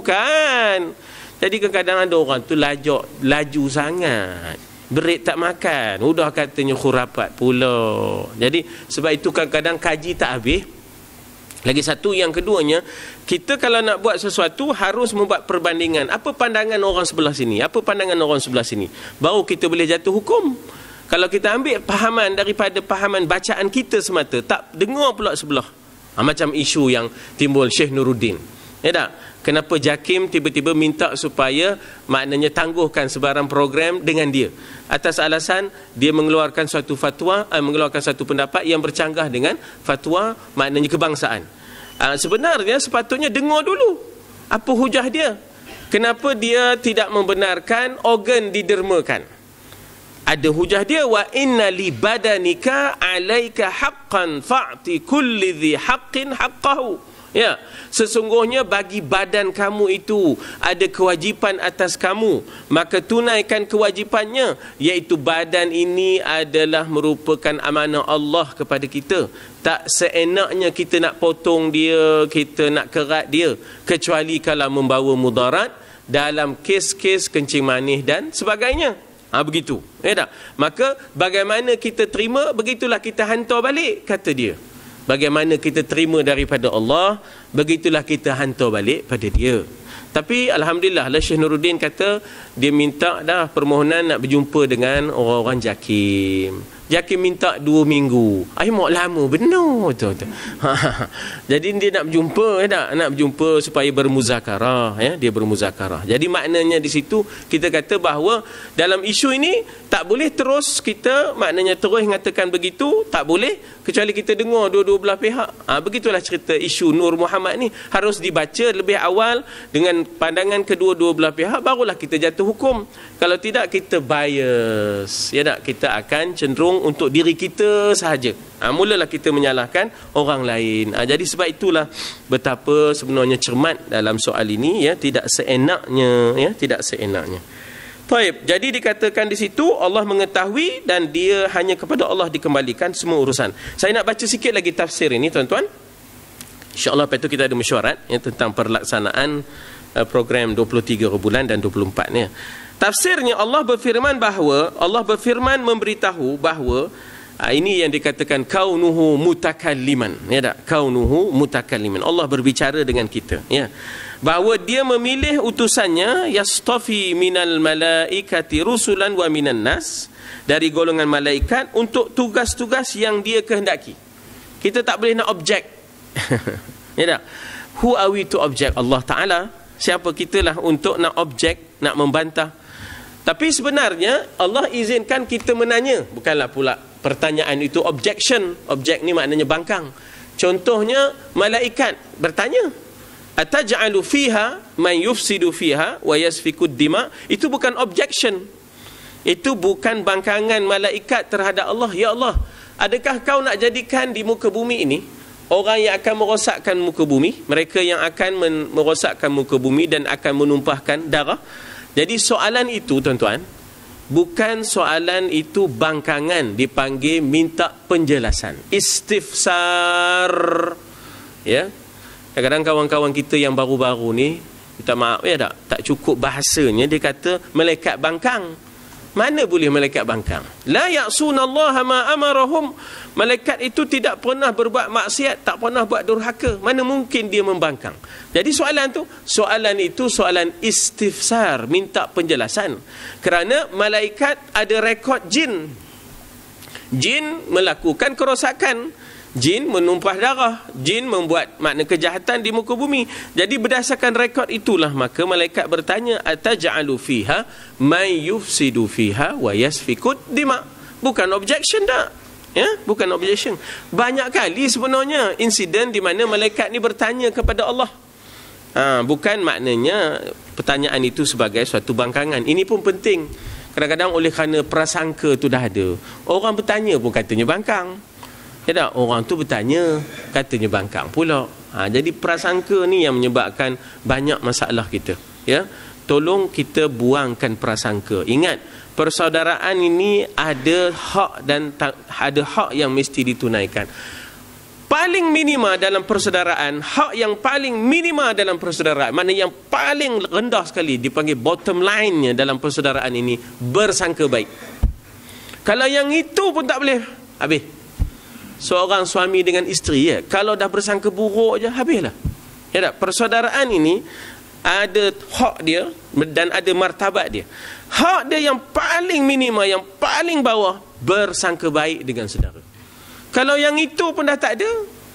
bukan. Jadi kadang-kadang ada orang tu laju laju sangat. Berit tak makan, udah katanya khurafat pula. Jadi sebab itu kadang-kadang kaji tak habis. Lagi satu, yang keduanya, kita kalau nak buat sesuatu harus membuat perbandingan. Apa pandangan orang sebelah sini, apa pandangan orang sebelah sini, baru kita boleh jatuh hukum. Kalau kita ambil pahaman daripada pahaman bacaan kita semata, tak dengar pula sebelah. Ha, macam isu yang timbul Syekh Nuruddin. Ya tak? Kenapa JAKIM tiba-tiba minta supaya maknanya tangguhkan sebarang program dengan dia, atas alasan dia mengeluarkan suatu fatwa, eh, mengeluarkan satu pendapat yang bercanggah dengan fatwa maknanya kebangsaan. Uh, sebenarnya sepatutnya dengar dulu apa hujah dia. Kenapa dia tidak membenarkan organ didermakan? Ada hujah dia, wa inna li badanika alaika haqqan fa'ti kulli dhi haqqin haqqahu. Ya, sesungguhnya bagi badan kamu itu ada kewajipan atas kamu, maka tunaikan kewajipannya, iaitu badan ini adalah merupakan amanah Allah kepada kita. Tak seenaknya kita nak potong dia, kita nak kerat dia, kecuali kalau membawa mudarat dalam kes-kes kencing manis dan sebagainya. Ha, begitu. Ya tak? Maka bagaimana kita terima, begitulah kita hantar balik, kata dia. Bagaimana kita terima daripada Allah, begitulah kita hantar balik pada dia. Tapi Alhamdulillah, Syekh Nuruddin kata dia minta dah permohonan nak berjumpa dengan orang-orang JAKIM. JAKIM minta dua minggu. Ay, mak lama benar tu. tu. Jadi dia nak berjumpa, ya tak? Nak berjumpa supaya bermuzakarah, ya, dia bermuzakarah. Jadi maknanya di situ kita kata bahawa dalam isu ini tak boleh terus kita maknanya terus mengatakan begitu, tak boleh kecuali kita dengar dua-dua belah pihak. Ha, begitulah cerita isu Nur Muhammad ni, harus dibaca lebih awal dengan pandangan kedua-dua belah pihak, barulah kita jatuh hukum. Kalau tidak kita bias, ya tak? Kita akan cenderung untuk diri kita sahaja. Ha, mulalah kita menyalahkan orang lain. Ha, jadi sebab itulah betapa sebenarnya cermat dalam soal ini, ya, tidak seenaknya, ya, tidak seenaknya. Baik, jadi dikatakan di situ Allah mengetahui dan dia hanya kepada Allah dikembalikan semua urusan. Saya nak baca sikit lagi tafsir ini, tuan-tuan. InsyaAllah lepas itu kita ada mesyuarat, ya, tentang perlaksanaan uh, program dua puluh tiga bulan dan dua puluh empat ni. Tafsirnya, Allah berfirman bahawa Allah berfirman memberitahu bahawa Ha, ini yang dikatakan kaunuhu mutakalliman, ya tak? Kaunuhu mutakalliman. Allah berbicara dengan kita, ya. Bahawa dia memilih utusannya, yastafi minal malaikati rusulan wa minan nas, dari golongan malaikat untuk tugas-tugas yang dia kehendaki. Kita tak boleh nak objek. Ya tak? Who are we to object? Allah Ta'ala. Siapa kitalah untuk nak objek, nak membantah. Tapi sebenarnya Allah izinkan kita menanya, bukanlah pula pertanyaan itu objection. Objek ni maknanya bangkang. Contohnya malaikat bertanya, ataj'alu fiha man yufsidu fiha wa yasfikud dima. Itu bukan objection. Itu bukan bangkangan malaikat terhadap Allah. Ya Allah, adakah kau nak jadikan di muka bumi ini orang yang akan merosakkan muka bumi, mereka yang akan merosakkan muka bumi dan akan menumpahkan darah? Jadi soalan itu, tuan-tuan, bukan soalan itu bangkangan, dipanggil minta penjelasan, istifsar. Ya, kadang-kadang kawan-kawan kita yang baru-baru ni, minta maaf ya tak, tak cukup bahasanya, dia kata malaikat bangkang. Mana boleh malaikat bangkang? La ya'sunallaha ma amarahum. Malaikat itu tidak pernah berbuat maksiat, tak pernah buat durhaka. Mana mungkin dia membangkang? Jadi soalan tu, soalan itu soalan istifsar, minta penjelasan. Kerana malaikat ada rekod jin. Jin melakukan kerosakan, jin menumpah darah, jin membuat makna kejahatan di muka bumi. Jadi berdasarkan rekod itulah maka malaikat bertanya, ataj'alu fiha man yufsidu fiha wa yasfikud dima. Bukan objection dah. Ya, bukan objection. Banyak kali sebenarnya insiden di mana malaikat ni bertanya kepada Allah. Ha, bukan maknanya pertanyaan itu sebagai suatu bangkangan. Ini pun penting. Kadang-kadang oleh kerana prasangka tu dah ada, orang bertanya pun katanya bangkang. Ya tak? Orang tu bertanya, katanya bangkang pula. Ha, jadi prasangka ni yang menyebabkan banyak masalah kita. Ya, tolong kita buangkan prasangka. Ingat, persaudaraan ini ada hak dan ada hak yang mesti ditunaikan. Paling minima dalam persaudaraan, hak yang paling minima dalam persaudaraan, mana yang paling rendah sekali, dipanggil bottom line-nya dalam persaudaraan ini, bersangka baik. Kalau yang itu pun tak boleh, habis. Seorang suami dengan isteri, ya, kalau dah bersangka buruk je, habislah. Ya tak? Persaudaraan ini ada hak dia dan ada martabat dia. Hak dia yang paling minima, yang paling bawah, bersangka baik dengan saudara. Kalau yang itu pun dah tak ada,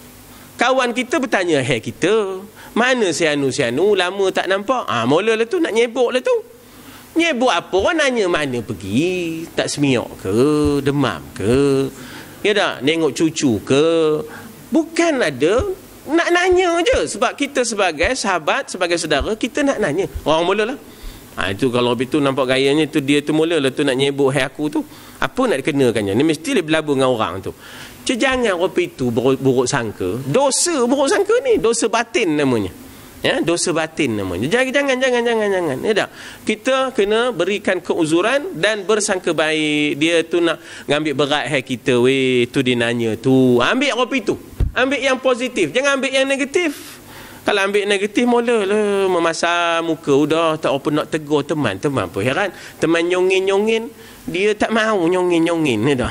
kawan kita bertanya, hey kita, mana si Anu, si Anu, lama tak nampak. Ah, mula lah tu, nak nyebuk lah tu. Nyebuk apa? Orang nanya mana pergi, tak semiok ke, demam ke, ya tak, nengok cucu ke. Bukan ada, nak nanya je. Sebab kita sebagai sahabat, sebagai saudara, kita nak nanya. Orang mula lah. Ha, itu kalau begitu nampak gayanya tu, dia tu mula lah tu nak nyebuk hai aku tu. Apa nak dikenakannya? Ni mesti dia berlabur dengan orang tu. Jangan kopi itu buruk, buruk sangka. Dosa buruk sangka ni, dosa batin namanya. Ya, dosa batin namanya. Jangan jangan jangan jangan jangan. Ya tak? Kita kena berikan keuzuran dan bersangka baik. Dia tu nak ngambil berat hai kita, weh, tu dia nanya tu. Ambil kopi tu. Ambil yang positif, jangan ambil yang negatif. Kalau ambil negatif, mulalah memasak muka, udah tak apa nak tegur teman. Teman apa heran, teman nyongin-nyongin, dia tak mahu nyongin-nyongin, ya dah.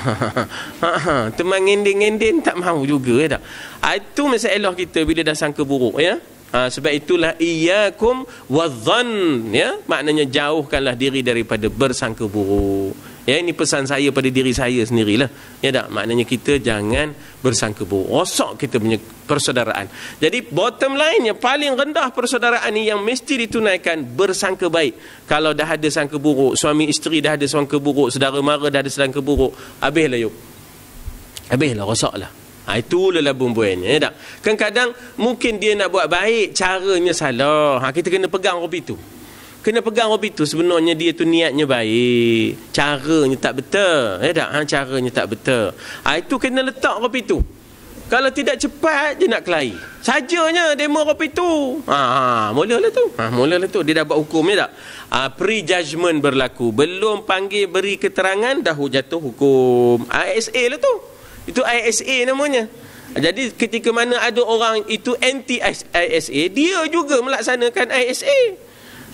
Teman ngendin-ngendin tak mahu juga, ya dah. Itu masalah kita bila dah sangka buruk, ya. Ha, sebab itulah iyyakum wadh-dhann, ya, maknanya jauhkanlah diri daripada bersangka buruk. Ya, ini pesan saya pada diri saya sendirilah. Ya tak? Maknanya kita jangan bersangka buruk. Rosak kita punya persaudaraan. Jadi bottom line yang paling rendah persaudaraan ni yang mesti ditunaikan, bersangka baik. Kalau dah ada sangka buruk, suami isteri dah ada sangka buruk, saudara mara dah ada sangka buruk, habislah yuk. Habislah, rosaklah. Ha, itulah bumbuannya, ya tak? Kadang-kadang mungkin dia nak buat baik, caranya salah. Ha, kita kena pegang kopi tu. Kena pegang kopi tu, sebenarnya dia tu niatnya baik, caranya tak betul, ya tak? Ha, caranya tak betul. Ha, itu kena letak kopi tu. Kalau tidak cepat je nak kelahi, sajanya demo kopi tu. Ha, ha mulalah tu. Ha, mulalah tu dia dah buat hukum, ya tak? Ha, pre-judgment berlaku, belum panggil beri keterangan dah jatuh hukum. I S A lah tu. Itu I S A namanya. Jadi ketika mana ada orang itu anti I S A, dia juga melaksanakan I S A.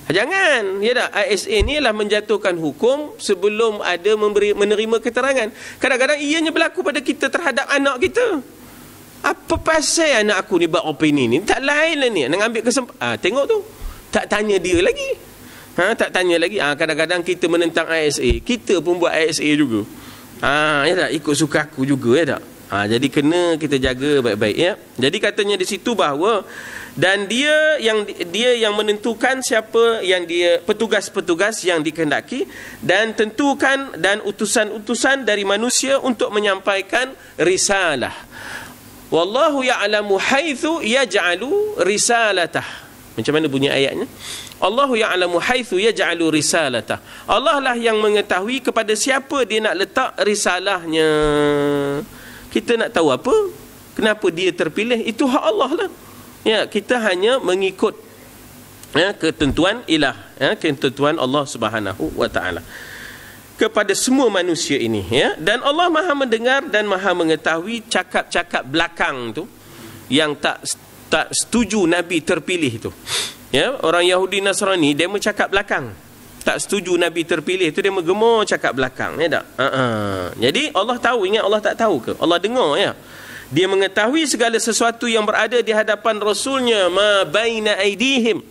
Jangan, ya tak? I S A ni ialah menjatuhkan hukum sebelum ada memberi, menerima keterangan. Kadang-kadang ianya berlaku pada kita terhadap anak kita. Apa pasal anak aku ni buat opini ni? Tak lain lah ni. Nak ambil kesempatan. Ah, tengok tu. Tak tanya dia lagi. Ha, tak tanya lagi. Ah, kadang-kadang kita menentang I S A. Kita pun buat I S A juga. Ah, ya tak? Ikut suka aku juga, ya tak? Ha, jadi kena kita jaga baik-baik, ya. Jadi katanya di situ bahawa dan dia yang dia yang menentukan siapa yang dia petugas-petugas yang dikehendaki dan tentukan dan utusan-utusan dari manusia untuk menyampaikan risalah. Wallahu ya'lamu haitsu yaj'alu risalatah. Macam mana bunyi ayatnya? Allahu ya'lamu haitsu yaj'alu risalatah. Allah lah yang mengetahui kepada siapa dia nak letak risalahnya. Kita nak tahu apa? Kenapa dia terpilih? Itu hak Allah lah. Ya, kita hanya mengikut ya, ketentuan ilah, ya, ketentuan Allah Subhanahu wa taala kepada semua manusia ini, ya. Dan Allah Maha mendengar dan Maha mengetahui cakap-cakap belakang tu yang tak tak setuju Nabi terpilih tu. Ya, orang Yahudi Nasrani dia mencakap belakang. Tak setuju Nabi terpilih tu dia menggemar cakap belakang, ya tak? Uh-uh. Jadi Allah tahu, ingat Allah tak tahu ke? Allah dengar, ya. Dia mengetahui segala sesuatu yang berada di hadapan Rasulnya, ma baina aidihim,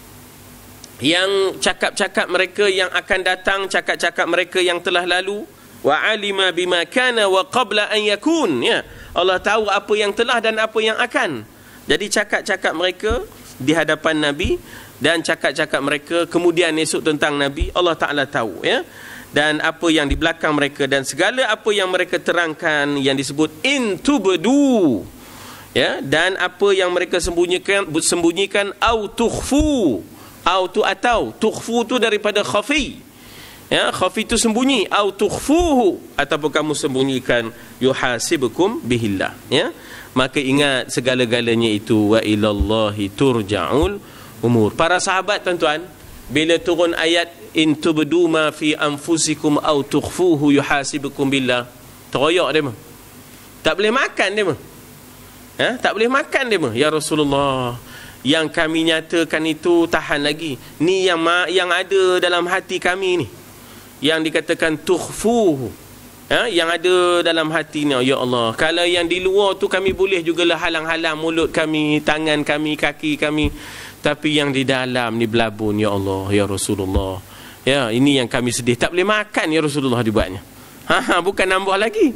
yang cakap-cakap mereka yang akan datang, cakap-cakap mereka yang telah lalu, wa alima bima kana wa qabla an yakun, ya. Allah tahu apa yang telah dan apa yang akan. Jadi cakap-cakap mereka di hadapan Nabi dan cakap-cakap mereka kemudian esok tentang Nabi, Allah Ta'ala tahu, ya. Dan apa yang di belakang mereka dan segala apa yang mereka terangkan yang disebut intubdu, ya, dan apa yang mereka sembunyikan sembunyikan au tukhfu, au tu atau tukhfu tu daripada khafi, ya, khafi tu sembunyi, au tukhfuhu ataupun kamu sembunyikan, yuhasibukum bihillah, ya. Maka ingat segala-galanya itu wa ilallahi turja'ul umur. Para sahabat tuan-tuan, bila turun ayat in tubdu ma fi anfusikum aw tukhfuhu yuhasibukum billah, teroyak dia mah. Tak boleh makan dia mah. Ha? Tak boleh makan dia mah. Ya Rasulullah, yang kami nyatakan itu tahan lagi. Ni yang ma yang ada dalam hati kami ni. Yang dikatakan tukhfuhu. Ha? Yang ada dalam hati ni, ya Allah. Kalau yang di luar tu kami boleh jugalah halang-halang mulut kami, tangan kami, kaki kami. Tapi yang di dalam ni belabun, ya Allah, ya Rasulullah. Ya, ini yang kami sedih. Tak boleh makan, ya Rasulullah dibuatnya. Ha, bukan nambah lagi.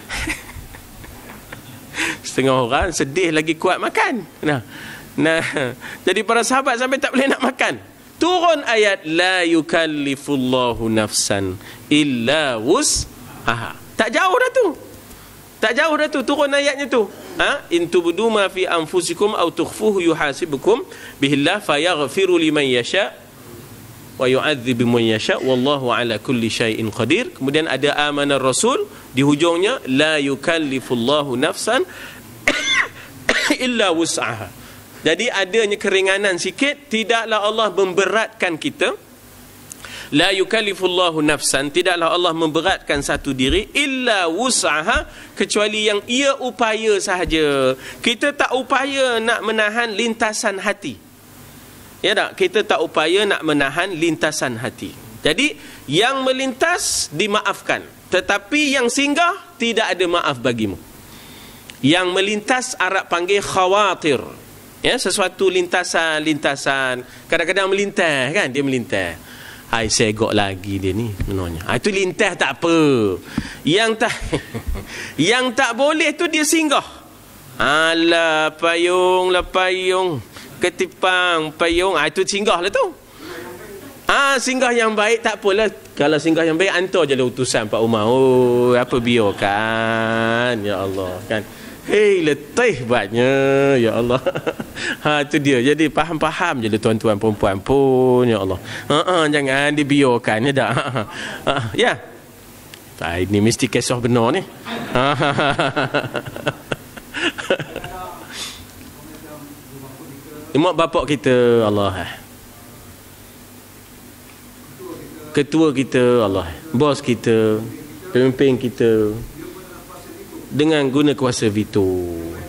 Setengah orang sedih lagi kuat makan. Nah, nah, jadi para sahabat sampai tak boleh nak makan. Turun ayat la yukallifullahu nafsan illa wus'aha. Tak jauh dah tu. Tak jauh dah tu turun ayatnya tu. Ha? In tubdu ma fi anfusikum aw tukhfuhu yuhasibukum bihillah fayaghfiru liman yasha wa yu'adzibu man yasha wallahu ala kulli syai'in qadir. Kemudian ada amanar rasul di hujungnya la yukallifullahu nafsan illa wus'aha. Jadi adanya keringanan sikit, tidaklah Allah memberatkan kita. La yukallifullahu nafsan, tidaklah Allah memberatkan satu diri illa wus'aha, kecuali yang ia upaya sahaja. Kita tak upaya nak menahan lintasan hati. Ya tak? Kita tak upaya nak menahan lintasan hati. Jadi yang melintas dimaafkan, tetapi yang singgah tidak ada maaf bagimu. Yang melintas Arab panggil khawatir. Ya, sesuatu lintasan-lintasan. Kadang-kadang melintas kan, dia melintas. Hai, segok lagi dia ni menanya. Ha, itu lintas tak apa. Yang tak yang tak boleh tu dia singgah. Alah payung lah payung, ketipang payung. Ha, itu singgah lah tu. Ah, ha, singgah yang baik tak apalah. Kalau singgah yang baik hantar je lah utusan Pak Umar. Oh, apa biarkan. Ya Allah kan. Hei, letih buatnya. Ya Allah. Ha, tu dia. Jadi faham-faham je lah tuan-tuan perempuan pun. Ya Allah. Ha, ha, jangan dibiarkan. Ya tak? Ha, ha. Ya. Ha, ini mesti kisah benar ni. Ha, ha, ha. Mak bapak kita, Allah. Ketua kita, Allah. Bos kita, pemimpin kita, dengan guna kuasa veto.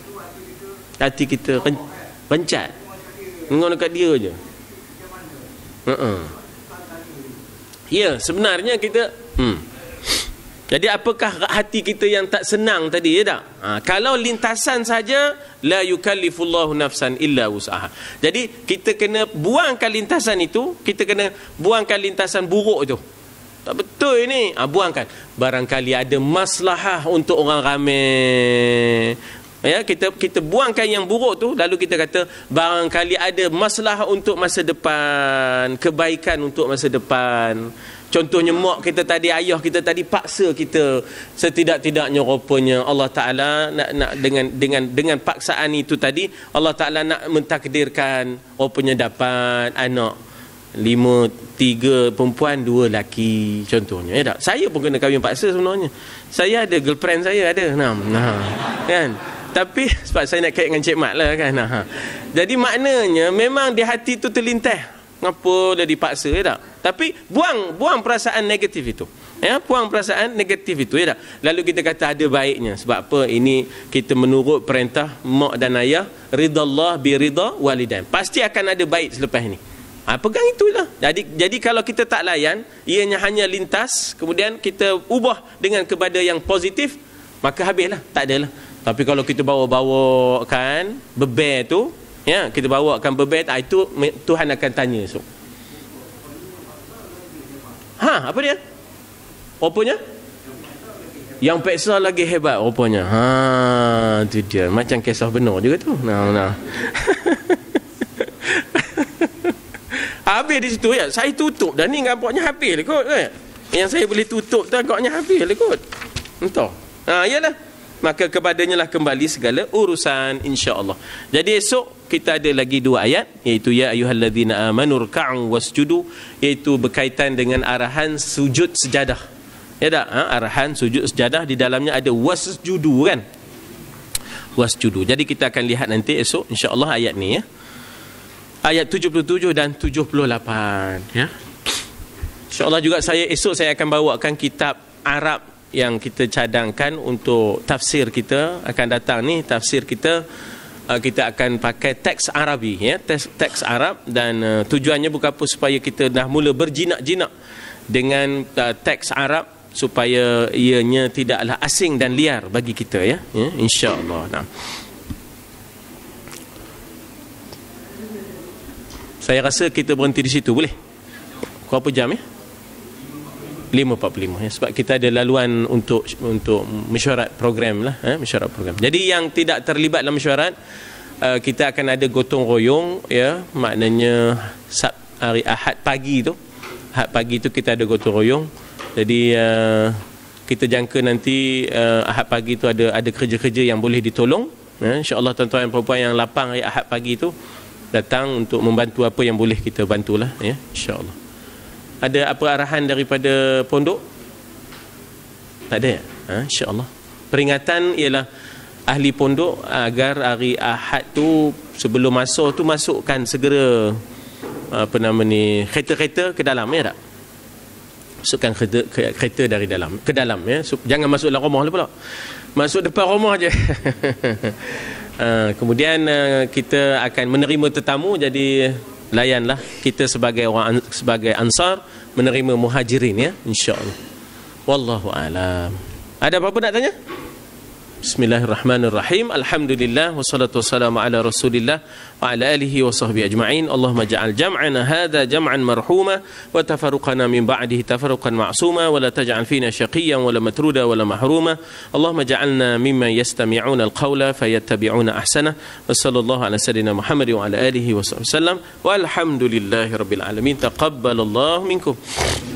Hati kita rencat. Dengar dekat dia je. Uh-uh. Ya, sebenarnya kita hmm. Jadi apakah hati kita yang tak senang tadi, ya tak? Ha, kalau lintasan saja, la yukallifullahu nafsan illa wus'aha. Jadi kita kena buangkan lintasan itu, kita kena buangkan lintasan buruk itu. Tak betul ini. Ha, buangkan. Barangkali ada maslahah untuk orang ramai. Ya, kita kita buangkan yang buruk tu, lalu kita kata barangkali ada maslahah untuk masa depan, kebaikan untuk masa depan. Contohnya mak kita tadi, ayah kita tadi paksa kita, setidak-tidaknya rupanya Allah Taala nak nak dengan dengan dengan paksaan itu tadi Allah Taala nak mentakdirkan rupanya dapat anak lima, tiga perempuan, dua lelaki contohnya, ya tak? Saya pun kena kahwin paksa sebenarnya. Saya ada girlfriend, saya ada enam. Nah, kan? Tapi sebab saya nak kait dengan Cik Mat lah kan. Nah. Jadi maknanya memang di hati tu terlintas. Ngapa dah dipaksa, ya tak? Tapi buang buang perasaan negatif itu. Ya, buang perasaan negatif itu, ya tak? Lalu kita kata ada baiknya. Sebab apa? Ini kita menurut perintah mak dan ayah, ridallah bi ridha walidain. Pasti akan ada baik selepas ini. Ha, pegang itulah. Jadi jadi kalau kita tak layan, ianya hanya lintas, kemudian kita ubah dengan kepada yang positif, maka habislah, tak adalah. Tapi kalau kita bawa-bawa kan beber tu, ya, kita bawakan beber, itu Tuhan akan tanya esok. Ha, apa dia? Rupanya? Yang peksa lagi hebat rupanya. Ha, tu dia. Macam kisah benar juga tu. Nah, nah. Habis di situ, ya. Saya tutup dah ni, agaknya habis lah kot, kan? Yang saya boleh tutup tu agaknya habis lah kot. Entah. Ha, iyalah. Maka kepadanya lah kembali segala urusan, insya-Allah. Jadi esok kita ada lagi dua ayat, iaitu ya ayyuhalladzina amanu ruk'u wasjudu, iaitu berkaitan dengan arahan sujud sejadah. Ya tak? Ha? Arahan sujud sejadah, di dalamnya ada wasjudu kan? Wasjudu. Jadi kita akan lihat nanti esok insya-Allah ayat ni, ya. Ayat tujuh puluh tujuh dan tujuh puluh lapan, ya. Insya-Allah juga saya esok saya akan bawakan kitab Arab yang kita cadangkan untuk tafsir kita akan datang ni. Tafsir kita uh, kita akan pakai teks Arabi, ya, teks, teks Arab, dan uh, tujuannya bukan apa supaya kita dah mula berjinak-jinak dengan uh, teks Arab, supaya ianya tidaklah asing dan liar bagi kita, ya, ya, insya-Allah. Nah, saya rasa kita berhenti di situ, boleh? Berapa jam, ya? lima empat puluh lima, ya, sebab kita ada laluan untuk untuk mesyuarat program lah, eh, mesyuarat program. Jadi yang tidak terlibat dalam mesyuarat, uh, kita akan ada gotong royong, ya, maknanya sab, hari Ahad pagi tu, Ahad pagi tu kita ada gotong royong. Jadi uh, kita jangka nanti uh, Ahad pagi tu ada ada kerja-kerja yang boleh ditolong, ya, insya-Allah tuan-tuan dan puan-puan yang lapang hari Ahad pagi tu datang untuk membantu apa yang boleh kita bantulah, ya, insya-Allah. Ada apa arahan daripada pondok? Tak ada, ya? Ha, insya-Allah. Peringatan ialah ahli pondok agar hari Ahad tu sebelum masuk tu masukkan segera apa nama ni, kereta-kereta ke dalam, ya tak? Masukkan kereta, kereta dari dalam ke dalam, ya. Jangan masuk dalam rumah lah pula. Masuk depan rumah je. ha, kemudian kita akan menerima tetamu, jadi layanlah kita sebagai orang, sebagai ansar menerima muhajirin, ya, insya-Allah. Wallahu alam. Ada apa-apa nak tanya? Bismillahirrahmanirrahim. Alhamdulillah wassalatu wassalamu ala Rasulillah wa ala alihi wa sahbihi ajma'in. Allahumma ja'al jam'ana hadha jam'an marhuma wa tafarruqana min ba'dihi tafarruqan ma'suma wa la taj'al fina shaqiyyan wa la matruda wa la mahruma. Allahumma ja'alna mimman yastami'una al-qawla fayattabi'una ahsana. Wa sallallahu ala sayyidina Muhammad wa ala alihi wa sahbihi wasallam. Walhamdulillahi rabbil alamin. Taqabbalallahu minkum.